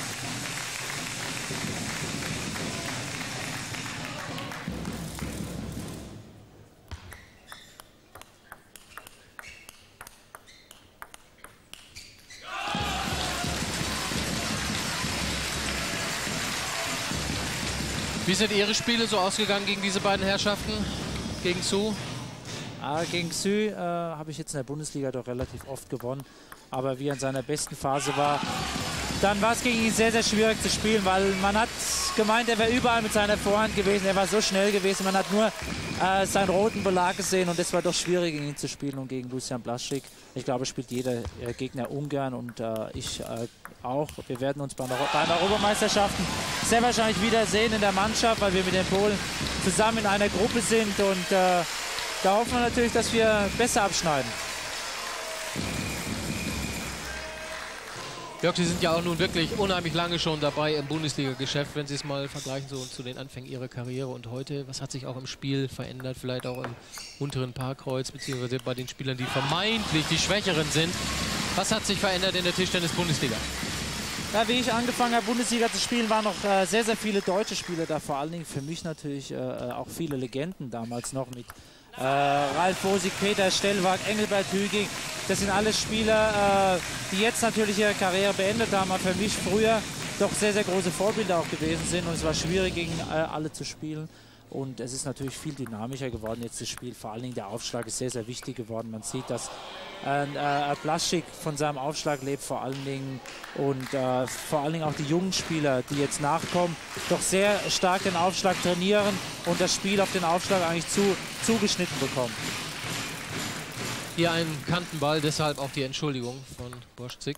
Wie sind Ihre Spiele so ausgegangen gegen diese beiden Herrschaften? Gegen Xu? Ah, gegen Xu äh, habe ich jetzt in der Bundesliga doch relativ oft gewonnen. Aber wie er in seiner besten Phase war, dann war es gegen ihn sehr, sehr schwierig zu spielen, weil man hat gemeint, er wäre überall mit seiner Vorhand gewesen. Er war so schnell gewesen, man hat nur äh, seinen roten Belag gesehen und es war doch schwierig, gegen ihn zu spielen und gegen Lucian Błaszczyk. Ich glaube, spielt jeder äh, Gegner ungern und äh, ich äh, auch. Wir werden uns bei, bei den Europameisterschaften sehr wahrscheinlich wiedersehen in der Mannschaft, weil wir mit den Polen zusammen in einer Gruppe sind und äh, da hoffen wir natürlich, dass wir besser abschneiden. Jörg, Sie sind ja auch nun wirklich unheimlich lange schon dabei im Bundesliga-Geschäft, wenn Sie es mal vergleichen so zu den Anfängen Ihrer Karriere und heute. Was hat sich auch im Spiel verändert, vielleicht auch im unteren Parkkreuz, beziehungsweise bei den Spielern, die vermeintlich die Schwächeren sind? Was hat sich verändert in der Tischtennis-Bundesliga? Ja, wie ich angefangen habe, Bundesliga zu spielen, waren noch äh, sehr, sehr viele deutsche Spieler da. Vor allen Dingen für mich natürlich äh, auch viele Legenden damals noch mit äh, Ralf Bosig, Peter Stellwag, Engelbert Hüging. Das sind alles Spieler, äh, die jetzt natürlich ihre Karriere beendet haben, aber für mich früher doch sehr, sehr große Vorbilder auch gewesen sind. Und es war schwierig, gegen äh, alle zu spielen. Und es ist natürlich viel dynamischer geworden jetzt das Spiel. Vor allen Dingen der Aufschlag ist sehr, sehr wichtig geworden. Man sieht, dass äh, äh, Błaszczyk von seinem Aufschlag lebt vor allen Dingen. Und äh, vor allen Dingen auch die jungen Spieler, die jetzt nachkommen, doch sehr stark den Aufschlag trainieren und das Spiel auf den Aufschlag eigentlich zu, zugeschnitten bekommen. Hier ein Kantenball, deshalb auch die Entschuldigung von Błaszczyk.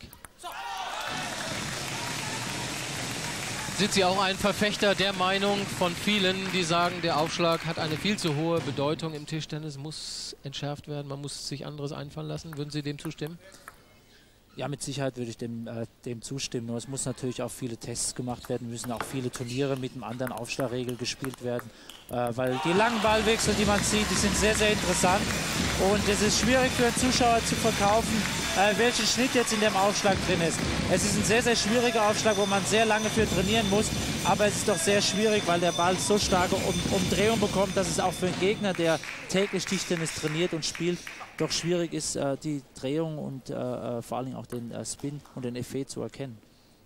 Sind Sie auch ein Verfechter der Meinung von vielen, die sagen, der Aufschlag hat eine viel zu hohe Bedeutung im Tischtennis, muss entschärft werden, man muss sich anderes einfallen lassen? Würden Sie dem zustimmen? Ja, mit Sicherheit würde ich dem, äh, dem zustimmen. Nur es muss natürlich auch viele Tests gemacht werden, müssen auch viele Turniere mit einem anderen Aufschlagregel gespielt werden. Äh, weil die langen Ballwechsel, die man sieht, die sind sehr, sehr interessant. Und es ist schwierig für einen Zuschauer zu verkaufen, äh, welchen Schnitt jetzt in dem Aufschlag drin ist. Es ist ein sehr, sehr schwieriger Aufschlag, wo man sehr lange für trainieren muss. Aber es ist doch sehr schwierig, weil der Ball so starke um Umdrehung bekommt, dass es auch für einen Gegner, der täglich Tischtennis trainiert und spielt, doch schwierig ist, äh, die Drehung und äh, vor allem auch den äh, Spin und den Effet zu erkennen.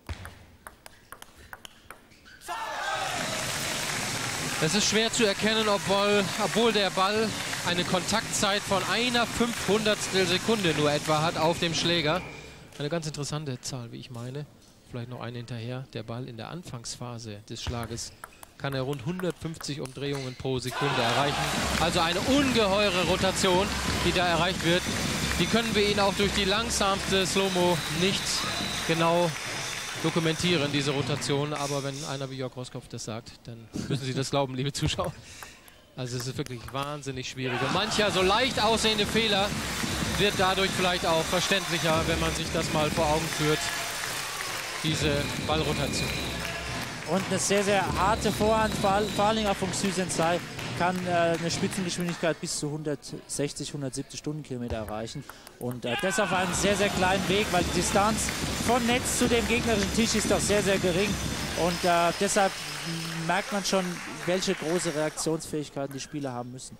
Es ist schwer zu erkennen, obwohl, obwohl der Ball eine Kontaktzeit von einer Fünfhundertstel Sekunde nur etwa hat auf dem Schläger. Eine ganz interessante Zahl, wie ich meine. Vielleicht noch eine hinterher. Der Ball in der Anfangsphase des Schlages kann er rund hundertfünfzig Umdrehungen pro Sekunde erreichen. Also eine ungeheure Rotation, die da erreicht wird. Die können wir Ihnen auch durch die langsamste Slow-Mo nicht genau dokumentieren, diese Rotation. Aber wenn einer wie Jörg Roskopf das sagt, dann müssen Sie das glauben, liebe Zuschauer. Also es ist wirklich wahnsinnig schwierig. Und mancher so leicht aussehende Fehler wird dadurch vielleicht auch verständlicher, wenn man sich das mal vor Augen führt, diese Ballrotation. Und eine sehr, sehr harte Vorhand, vor allem auch vom Xu Zhengzai, kann äh, eine Spitzengeschwindigkeit bis zu hundertsechzig, hundertsiebzig Stundenkilometer erreichen. Und äh, das auf einem sehr, sehr kleinen Weg, weil die Distanz von Netz zu dem gegnerischen Tisch ist doch sehr, sehr gering. Und äh, deshalb merkt man schon, welche große Reaktionsfähigkeiten die Spieler haben müssen.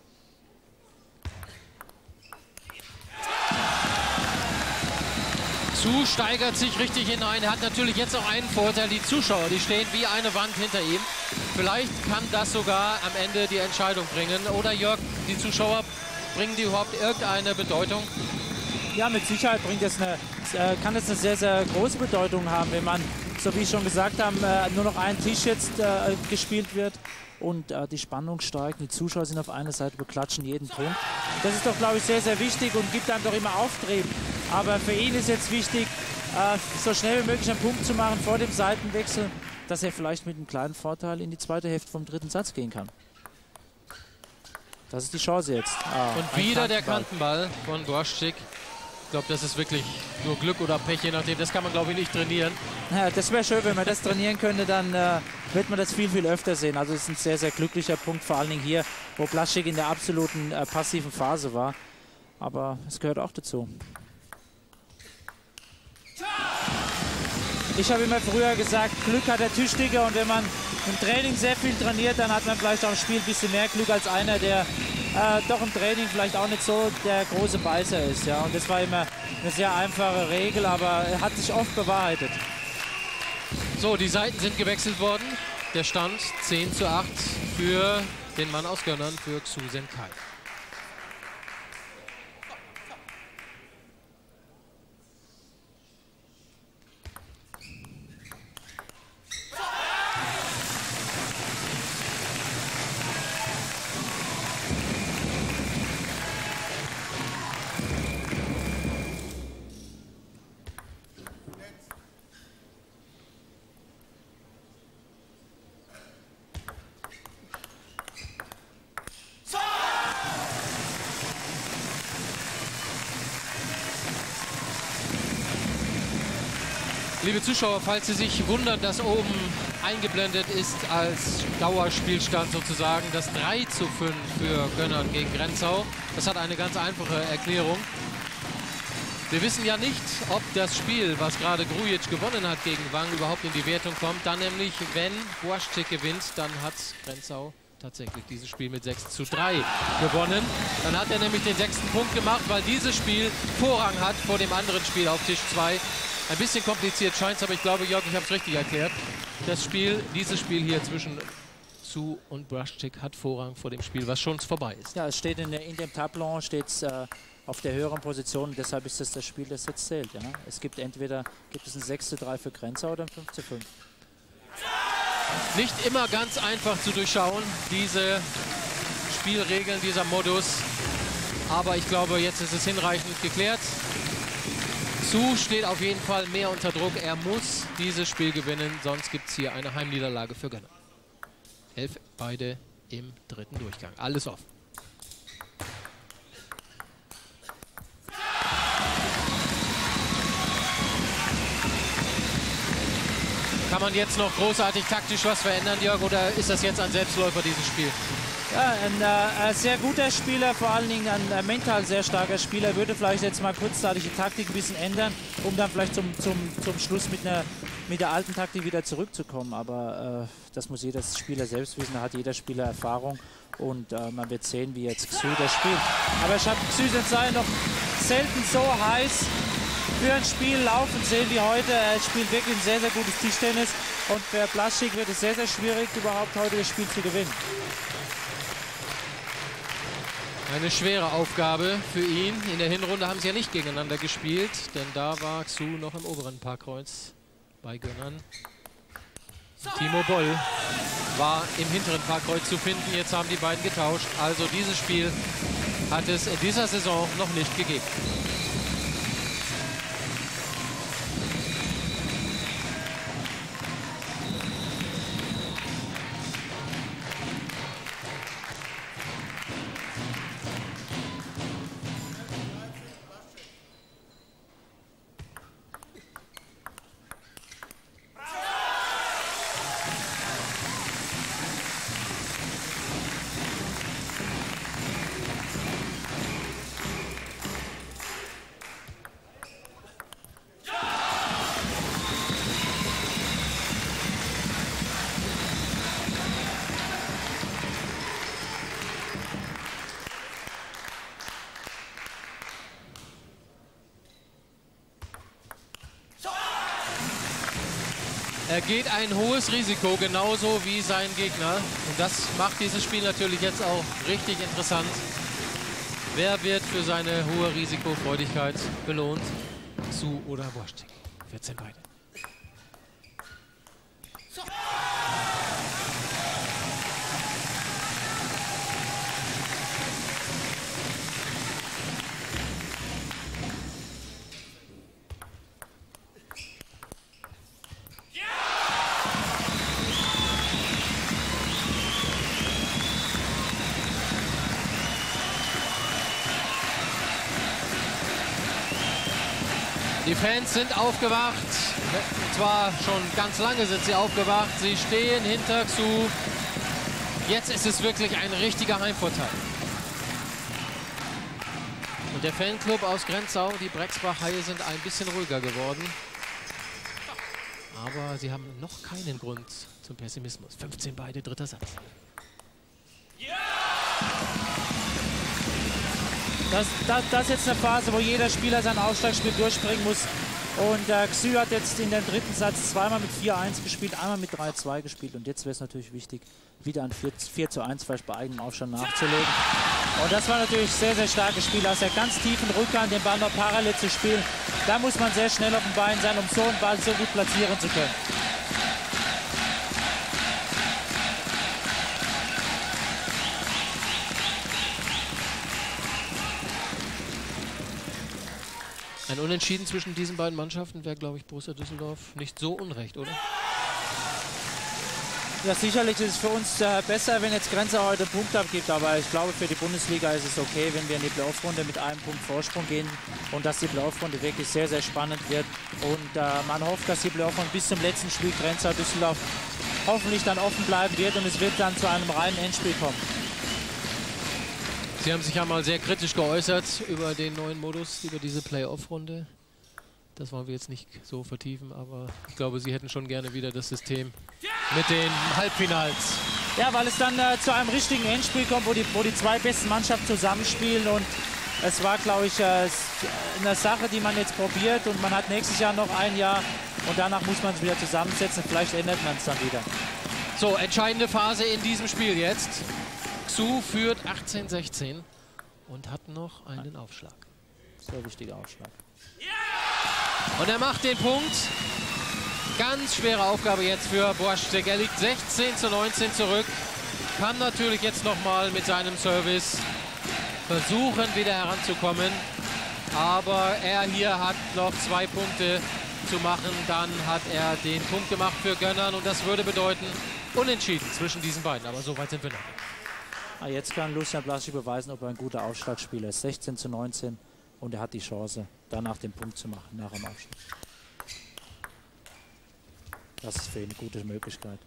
Xu steigert sich richtig hinein. Er hat natürlich jetzt auch einen Vorteil. Die Zuschauer, die stehen wie eine Wand hinter ihm. Vielleicht kann das sogar am Ende die Entscheidung bringen. Oder Jörg, die Zuschauer, bringen die überhaupt irgendeine Bedeutung? Ja, mit Sicherheit bringt das eine, äh, kann das eine sehr, sehr große Bedeutung haben, wenn man, so wie ich schon gesagt habe, äh, nur noch ein Tisch jetzt äh, gespielt wird. Und äh, die Spannung steigt, die Zuschauer sind auf einer Seite, beklatschen jeden Punkt. Das ist doch, glaube ich, sehr, sehr wichtig und gibt einem doch immer Auftrieb. Aber für ihn ist jetzt wichtig, äh, so schnell wie möglich einen Punkt zu machen vor dem Seitenwechsel, dass er vielleicht mit einem kleinen Vorteil in die zweite Hälfte vom dritten Satz gehen kann. Das ist die Chance jetzt. Ah, und wieder der Kantenball von Błaszczyk. Ich glaube, das ist wirklich nur Glück oder Pech, je nachdem. Das kann man, glaube ich, nicht trainieren. Ja, das wäre schön, wenn man das trainieren könnte, dann äh, wird man das viel, viel öfter sehen. Also es ist ein sehr, sehr glücklicher Punkt, vor allen Dingen hier, wo Błaszczyk in der absoluten äh, passiven Phase war. Aber es gehört auch dazu. Ich habe immer früher gesagt, Glück hat der Tüchtige, und wenn man im Training sehr viel trainiert, dann hat man vielleicht auch im Spiel ein bisschen mehr Glück als einer, der äh, doch im Training vielleicht auch nicht so der große Beißer ist. Ja. Und das war immer eine sehr einfache Regel, aber er hat sich oft bewahrheitet. So, die Seiten sind gewechselt worden. Der Stand zehn zu acht für den Mann aus Gönnern, für Xu Zhengzai. Liebe Zuschauer, falls Sie sich wundern, dass oben eingeblendet ist als Dauerspielstand sozusagen das drei zu fünf für Gönnern gegen Grenzau. Das hat eine ganz einfache Erklärung. Wir wissen ja nicht, ob das Spiel, was gerade Grujic gewonnen hat gegen Wang, überhaupt in die Wertung kommt. Dann nämlich, wenn Błaszczyk gewinnt, dann hat Grenzau tatsächlich dieses Spiel mit sechs zu drei gewonnen. Dann hat er nämlich den sechsten Punkt gemacht, weil dieses Spiel Vorrang hat vor dem anderen Spiel auf Tisch zwei. Ein bisschen kompliziert scheint es, aber ich glaube, Jörg, ich habe es richtig erklärt. Das Spiel, dieses Spiel hier zwischen Xu und Błaszczyk hat Vorrang vor dem Spiel, was schon vorbei ist. Ja, es steht in, der, in dem Tableau, steht es äh, auf der höheren Position, deshalb ist das das Spiel, das jetzt zählt. Ja? Es gibt entweder gibt es ein sechs zu drei für Grenzau oder ein fünf zu fünf. Nicht immer ganz einfach zu durchschauen, diese Spielregeln, dieser Modus. Aber ich glaube, jetzt ist es hinreichend geklärt. Xu steht auf jeden Fall mehr unter Druck. Er muss dieses Spiel gewinnen, sonst gibt es hier eine Heimniederlage für Gönner. Elf beide im dritten Durchgang. Alles offen. Kann man jetzt noch großartig taktisch was verändern, Jörg, oder ist das jetzt ein Selbstläufer, dieses Spiel? Ja, ein, äh, ein sehr guter Spieler, vor allen Dingen ein äh, mental sehr starker Spieler, würde vielleicht jetzt mal kurzzeitig die Taktik ein bisschen ändern, um dann vielleicht zum, zum, zum Schluss mit, einer, mit der alten Taktik wieder zurückzukommen. Aber äh, das muss jeder Spieler selbst wissen, da hat jeder Spieler Erfahrung und äh, man wird sehen, wie jetzt Xu das spielt. Aber ich habe Xu sei noch selten so heiß für ein Spiel laufen sehen wie heute. Er spielt wirklich ein sehr, sehr gutes Tischtennis und für Blaschik wird es sehr, sehr schwierig, überhaupt heute das Spiel zu gewinnen. Eine schwere Aufgabe für ihn. In der Hinrunde haben sie ja nicht gegeneinander gespielt, denn da war Xu noch im oberen Parkkreuz bei Gönnern. Timo Boll war im hinteren Parkkreuz zu finden. Jetzt haben die beiden getauscht. Also dieses Spiel hat es in dieser Saison noch nicht gegeben. Er geht ein hohes Risiko, genauso wie sein Gegner. Und das macht dieses Spiel natürlich jetzt auch richtig interessant. Wer wird für seine hohe Risikofreudigkeit belohnt? Xu oder Błaszczyk? vierzehn beide. Die Fans sind aufgewacht, und zwar schon ganz lange sind sie aufgewacht. Sie stehen hinter Xu. Jetzt ist es wirklich ein richtiger Heimvorteil. Und der Fanclub aus Grenzau, die Brexbach-Haie, sind ein bisschen ruhiger geworden. Aber sie haben noch keinen Grund zum Pessimismus. fünfzehn beide, dritter Satz. Das, das, das ist jetzt eine Phase, wo jeder Spieler sein Aufschlagspiel durchbringen muss. Und äh, Xu hat jetzt in dem dritten Satz zweimal mit vier eins gespielt, einmal mit drei zwei gespielt. Und jetzt wäre es natürlich wichtig, wieder ein vier zu eins vielleicht bei eigenem Aufstand nachzulegen. Und das war natürlich sehr, sehr starkes Spiel. Aus der ganz tiefen Rückhand den Ball noch parallel zu spielen. Da muss man sehr schnell auf dem Bein sein, um so einen Ball so gut platzieren zu können. Ein Unentschieden zwischen diesen beiden Mannschaften wäre, glaube ich, Borussia Düsseldorf nicht so unrecht, oder? Ja, sicherlich ist es für uns äh, besser, wenn jetzt Grenzau heute einen Punkt abgibt, aber ich glaube, für die Bundesliga ist es okay, wenn wir in die Playoff-Runde mit einem Punkt Vorsprung gehen und dass die Playoff-Runde wirklich sehr, sehr spannend wird. Und äh, man hofft, dass die Playoff-Runde bis zum letzten Spiel Grenzau-Düsseldorf hoffentlich dann offen bleiben wird und es wird dann zu einem reinen Endspiel kommen. Sie haben sich ja mal sehr kritisch geäußert über den neuen Modus, über diese Playoff-Runde. Das wollen wir jetzt nicht so vertiefen, aber ich glaube, Sie hätten schon gerne wieder das System mit den Halbfinals. Ja, weil es dann äh, zu einem richtigen Endspiel kommt, wo die, wo die zwei besten Mannschaften zusammenspielen. Und es war, glaube ich, äh, eine Sache, die man jetzt probiert. Und man hat nächstes Jahr noch ein Jahr und danach muss man es wieder zusammensetzen. Vielleicht ändert man es dann wieder. So, entscheidende Phase in diesem Spiel jetzt. Xu führt achtzehn sechzehn und hat noch einen Aufschlag. Sehr wichtiger Aufschlag. Und er macht den Punkt. Ganz schwere Aufgabe jetzt für Błaszczyk. Er liegt sechzehn zu neunzehn zurück. Kann natürlich jetzt noch mal mit seinem Service versuchen, wieder heranzukommen. Aber er hier hat noch zwei Punkte zu machen. Dann hat er den Punkt gemacht für Gönnern. Und das würde bedeuten, unentschieden zwischen diesen beiden. Aber so weit sind wir noch nicht. Ah, jetzt kann Lucian Błaszczyk beweisen, ob er ein guter Aufschlagspieler ist. sechzehn zu neunzehn und er hat die Chance, danach den Punkt zu machen, nach dem Aufschlag. Das ist für ihn eine gute Möglichkeit.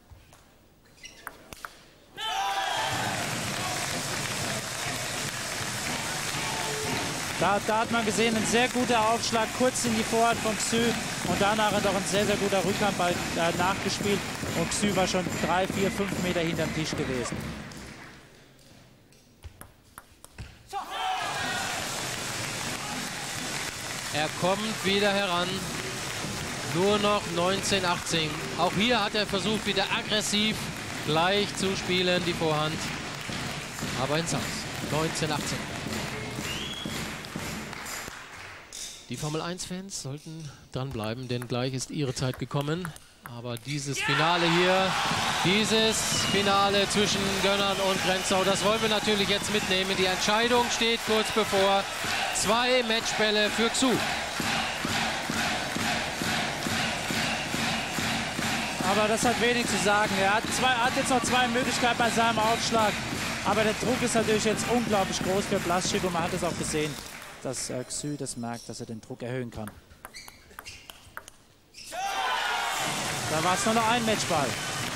Da, da hat man gesehen, ein sehr guter Aufschlag, kurz in die Vorhand von Xu und danach noch ein sehr, sehr guter Rückhandball äh, nachgespielt und Xu war schon drei, vier, fünf Meter hinterm Tisch gewesen. Er kommt wieder heran, nur noch neunzehn achtzehn. Auch hier hat er versucht, wieder aggressiv gleich zu spielen, die Vorhand, aber ins Haus. neunzehn achtzehn. Die Formel eins Fans sollten dranbleiben, denn gleich ist ihre Zeit gekommen. Aber dieses Finale hier, dieses Finale zwischen Gönnern und Grenzau, das wollen wir natürlich jetzt mitnehmen. Die Entscheidung steht kurz bevor. Zwei Matchbälle für Xu. Aber das hat wenig zu sagen. Er hat, zwei, hat jetzt noch zwei Möglichkeiten bei seinem Aufschlag. Aber der Druck ist natürlich jetzt unglaublich groß für Blaszczyk und man hat es auch gesehen, dass äh, Xu das merkt, dass er den Druck erhöhen kann. Da war es nur noch ein Matchball.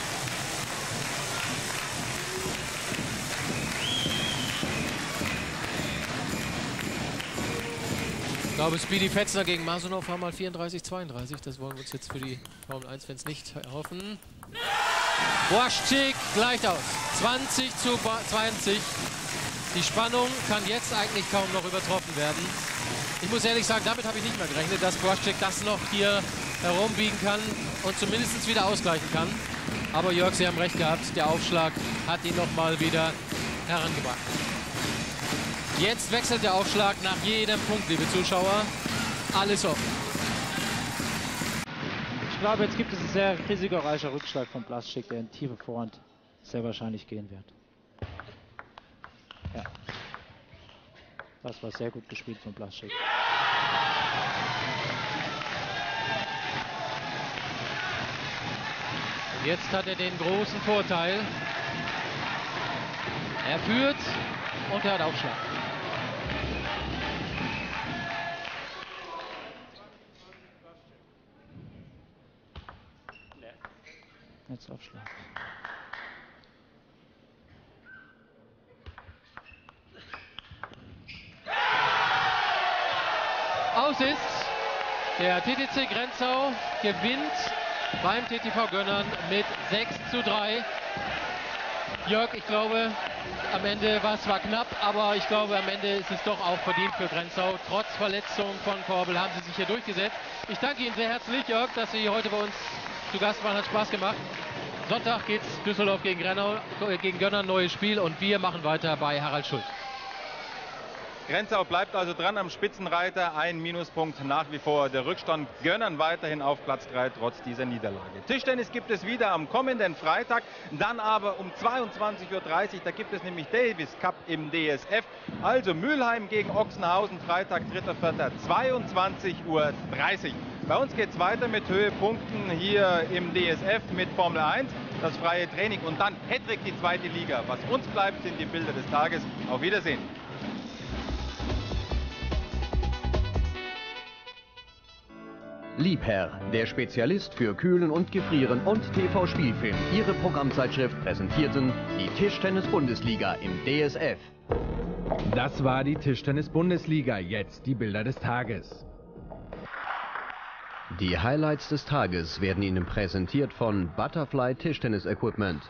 Ich glaube, Speedy Fetzner gegen Masunov war mal vierunddreißig zweiunddreißig. Das wollen wir uns jetzt für die Formel eins Fans nicht erhoffen. Blaszczyk gleicht aus. zwanzig zu zwanzig. Die Spannung kann jetzt eigentlich kaum noch übertroffen werden. Ich muss ehrlich sagen, damit habe ich nicht mehr gerechnet, dass Blaszczyk das noch hier herumbiegen kann und zumindest wieder ausgleichen kann. Aber Jörg, Sie haben recht gehabt, der Aufschlag hat ihn noch mal wieder herangebracht. Jetzt wechselt der Aufschlag nach jedem Punkt, liebe Zuschauer. Alles offen. Ich glaube, jetzt gibt es einen sehr risikoreicher Rückschlag von Blaszczyk, der in tiefe Vorhand sehr wahrscheinlich gehen wird. Ja. Das war sehr gut gespielt von Blaszczyk. Jetzt hat er den großen Vorteil. Er führt und er hat Aufschlag. Jetzt Aufschlag. Aus ist. Der T T C Grenzau gewinnt beim T T V Gönnern mit sechs zu drei. Jörg, ich glaube, am Ende war es zwar knapp, aber ich glaube, am Ende ist es doch auch verdient für Grenzau. Trotz Verletzung von Korbel haben sie sich hier durchgesetzt. Ich danke Ihnen sehr herzlich, Jörg, dass Sie heute bei uns zu Gast waren. Hat Spaß gemacht. Sonntag geht's Düsseldorf gegen, Grennau, gegen Gönnern, neues Spiel und wir machen weiter bei Harald Schult. Grenzau bleibt also dran am Spitzenreiter, ein Minuspunkt nach wie vor. Der Rückstand Gönnern weiterhin auf Platz drei trotz dieser Niederlage. Tischtennis gibt es wieder am kommenden Freitag, dann aber um zweiundzwanzig Uhr dreißig, da gibt es nämlich Davis Cup im D S F. Also Mülheim gegen Ochsenhausen, Freitag, dritter vierter, zweiundzwanzig Uhr dreißig. Bei uns geht es weiter mit Höhepunkten hier im D S F mit Formel eins, das freie Training und dann Hattrick die zweite Liga. Was uns bleibt, sind die Bilder des Tages. Auf Wiedersehen. Liebherr, der Spezialist für Kühlen und Gefrieren und T V-Spielfilm. Ihre Programmzeitschrift präsentierten die Tischtennis-Bundesliga im D S F. Das war die Tischtennis-Bundesliga. Jetzt die Bilder des Tages. Die Highlights des Tages werden Ihnen präsentiert von Butterfly Tischtennis Equipment.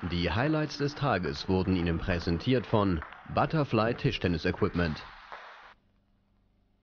Die Highlights des Tages wurden Ihnen präsentiert von Butterfly Tischtennis Equipment.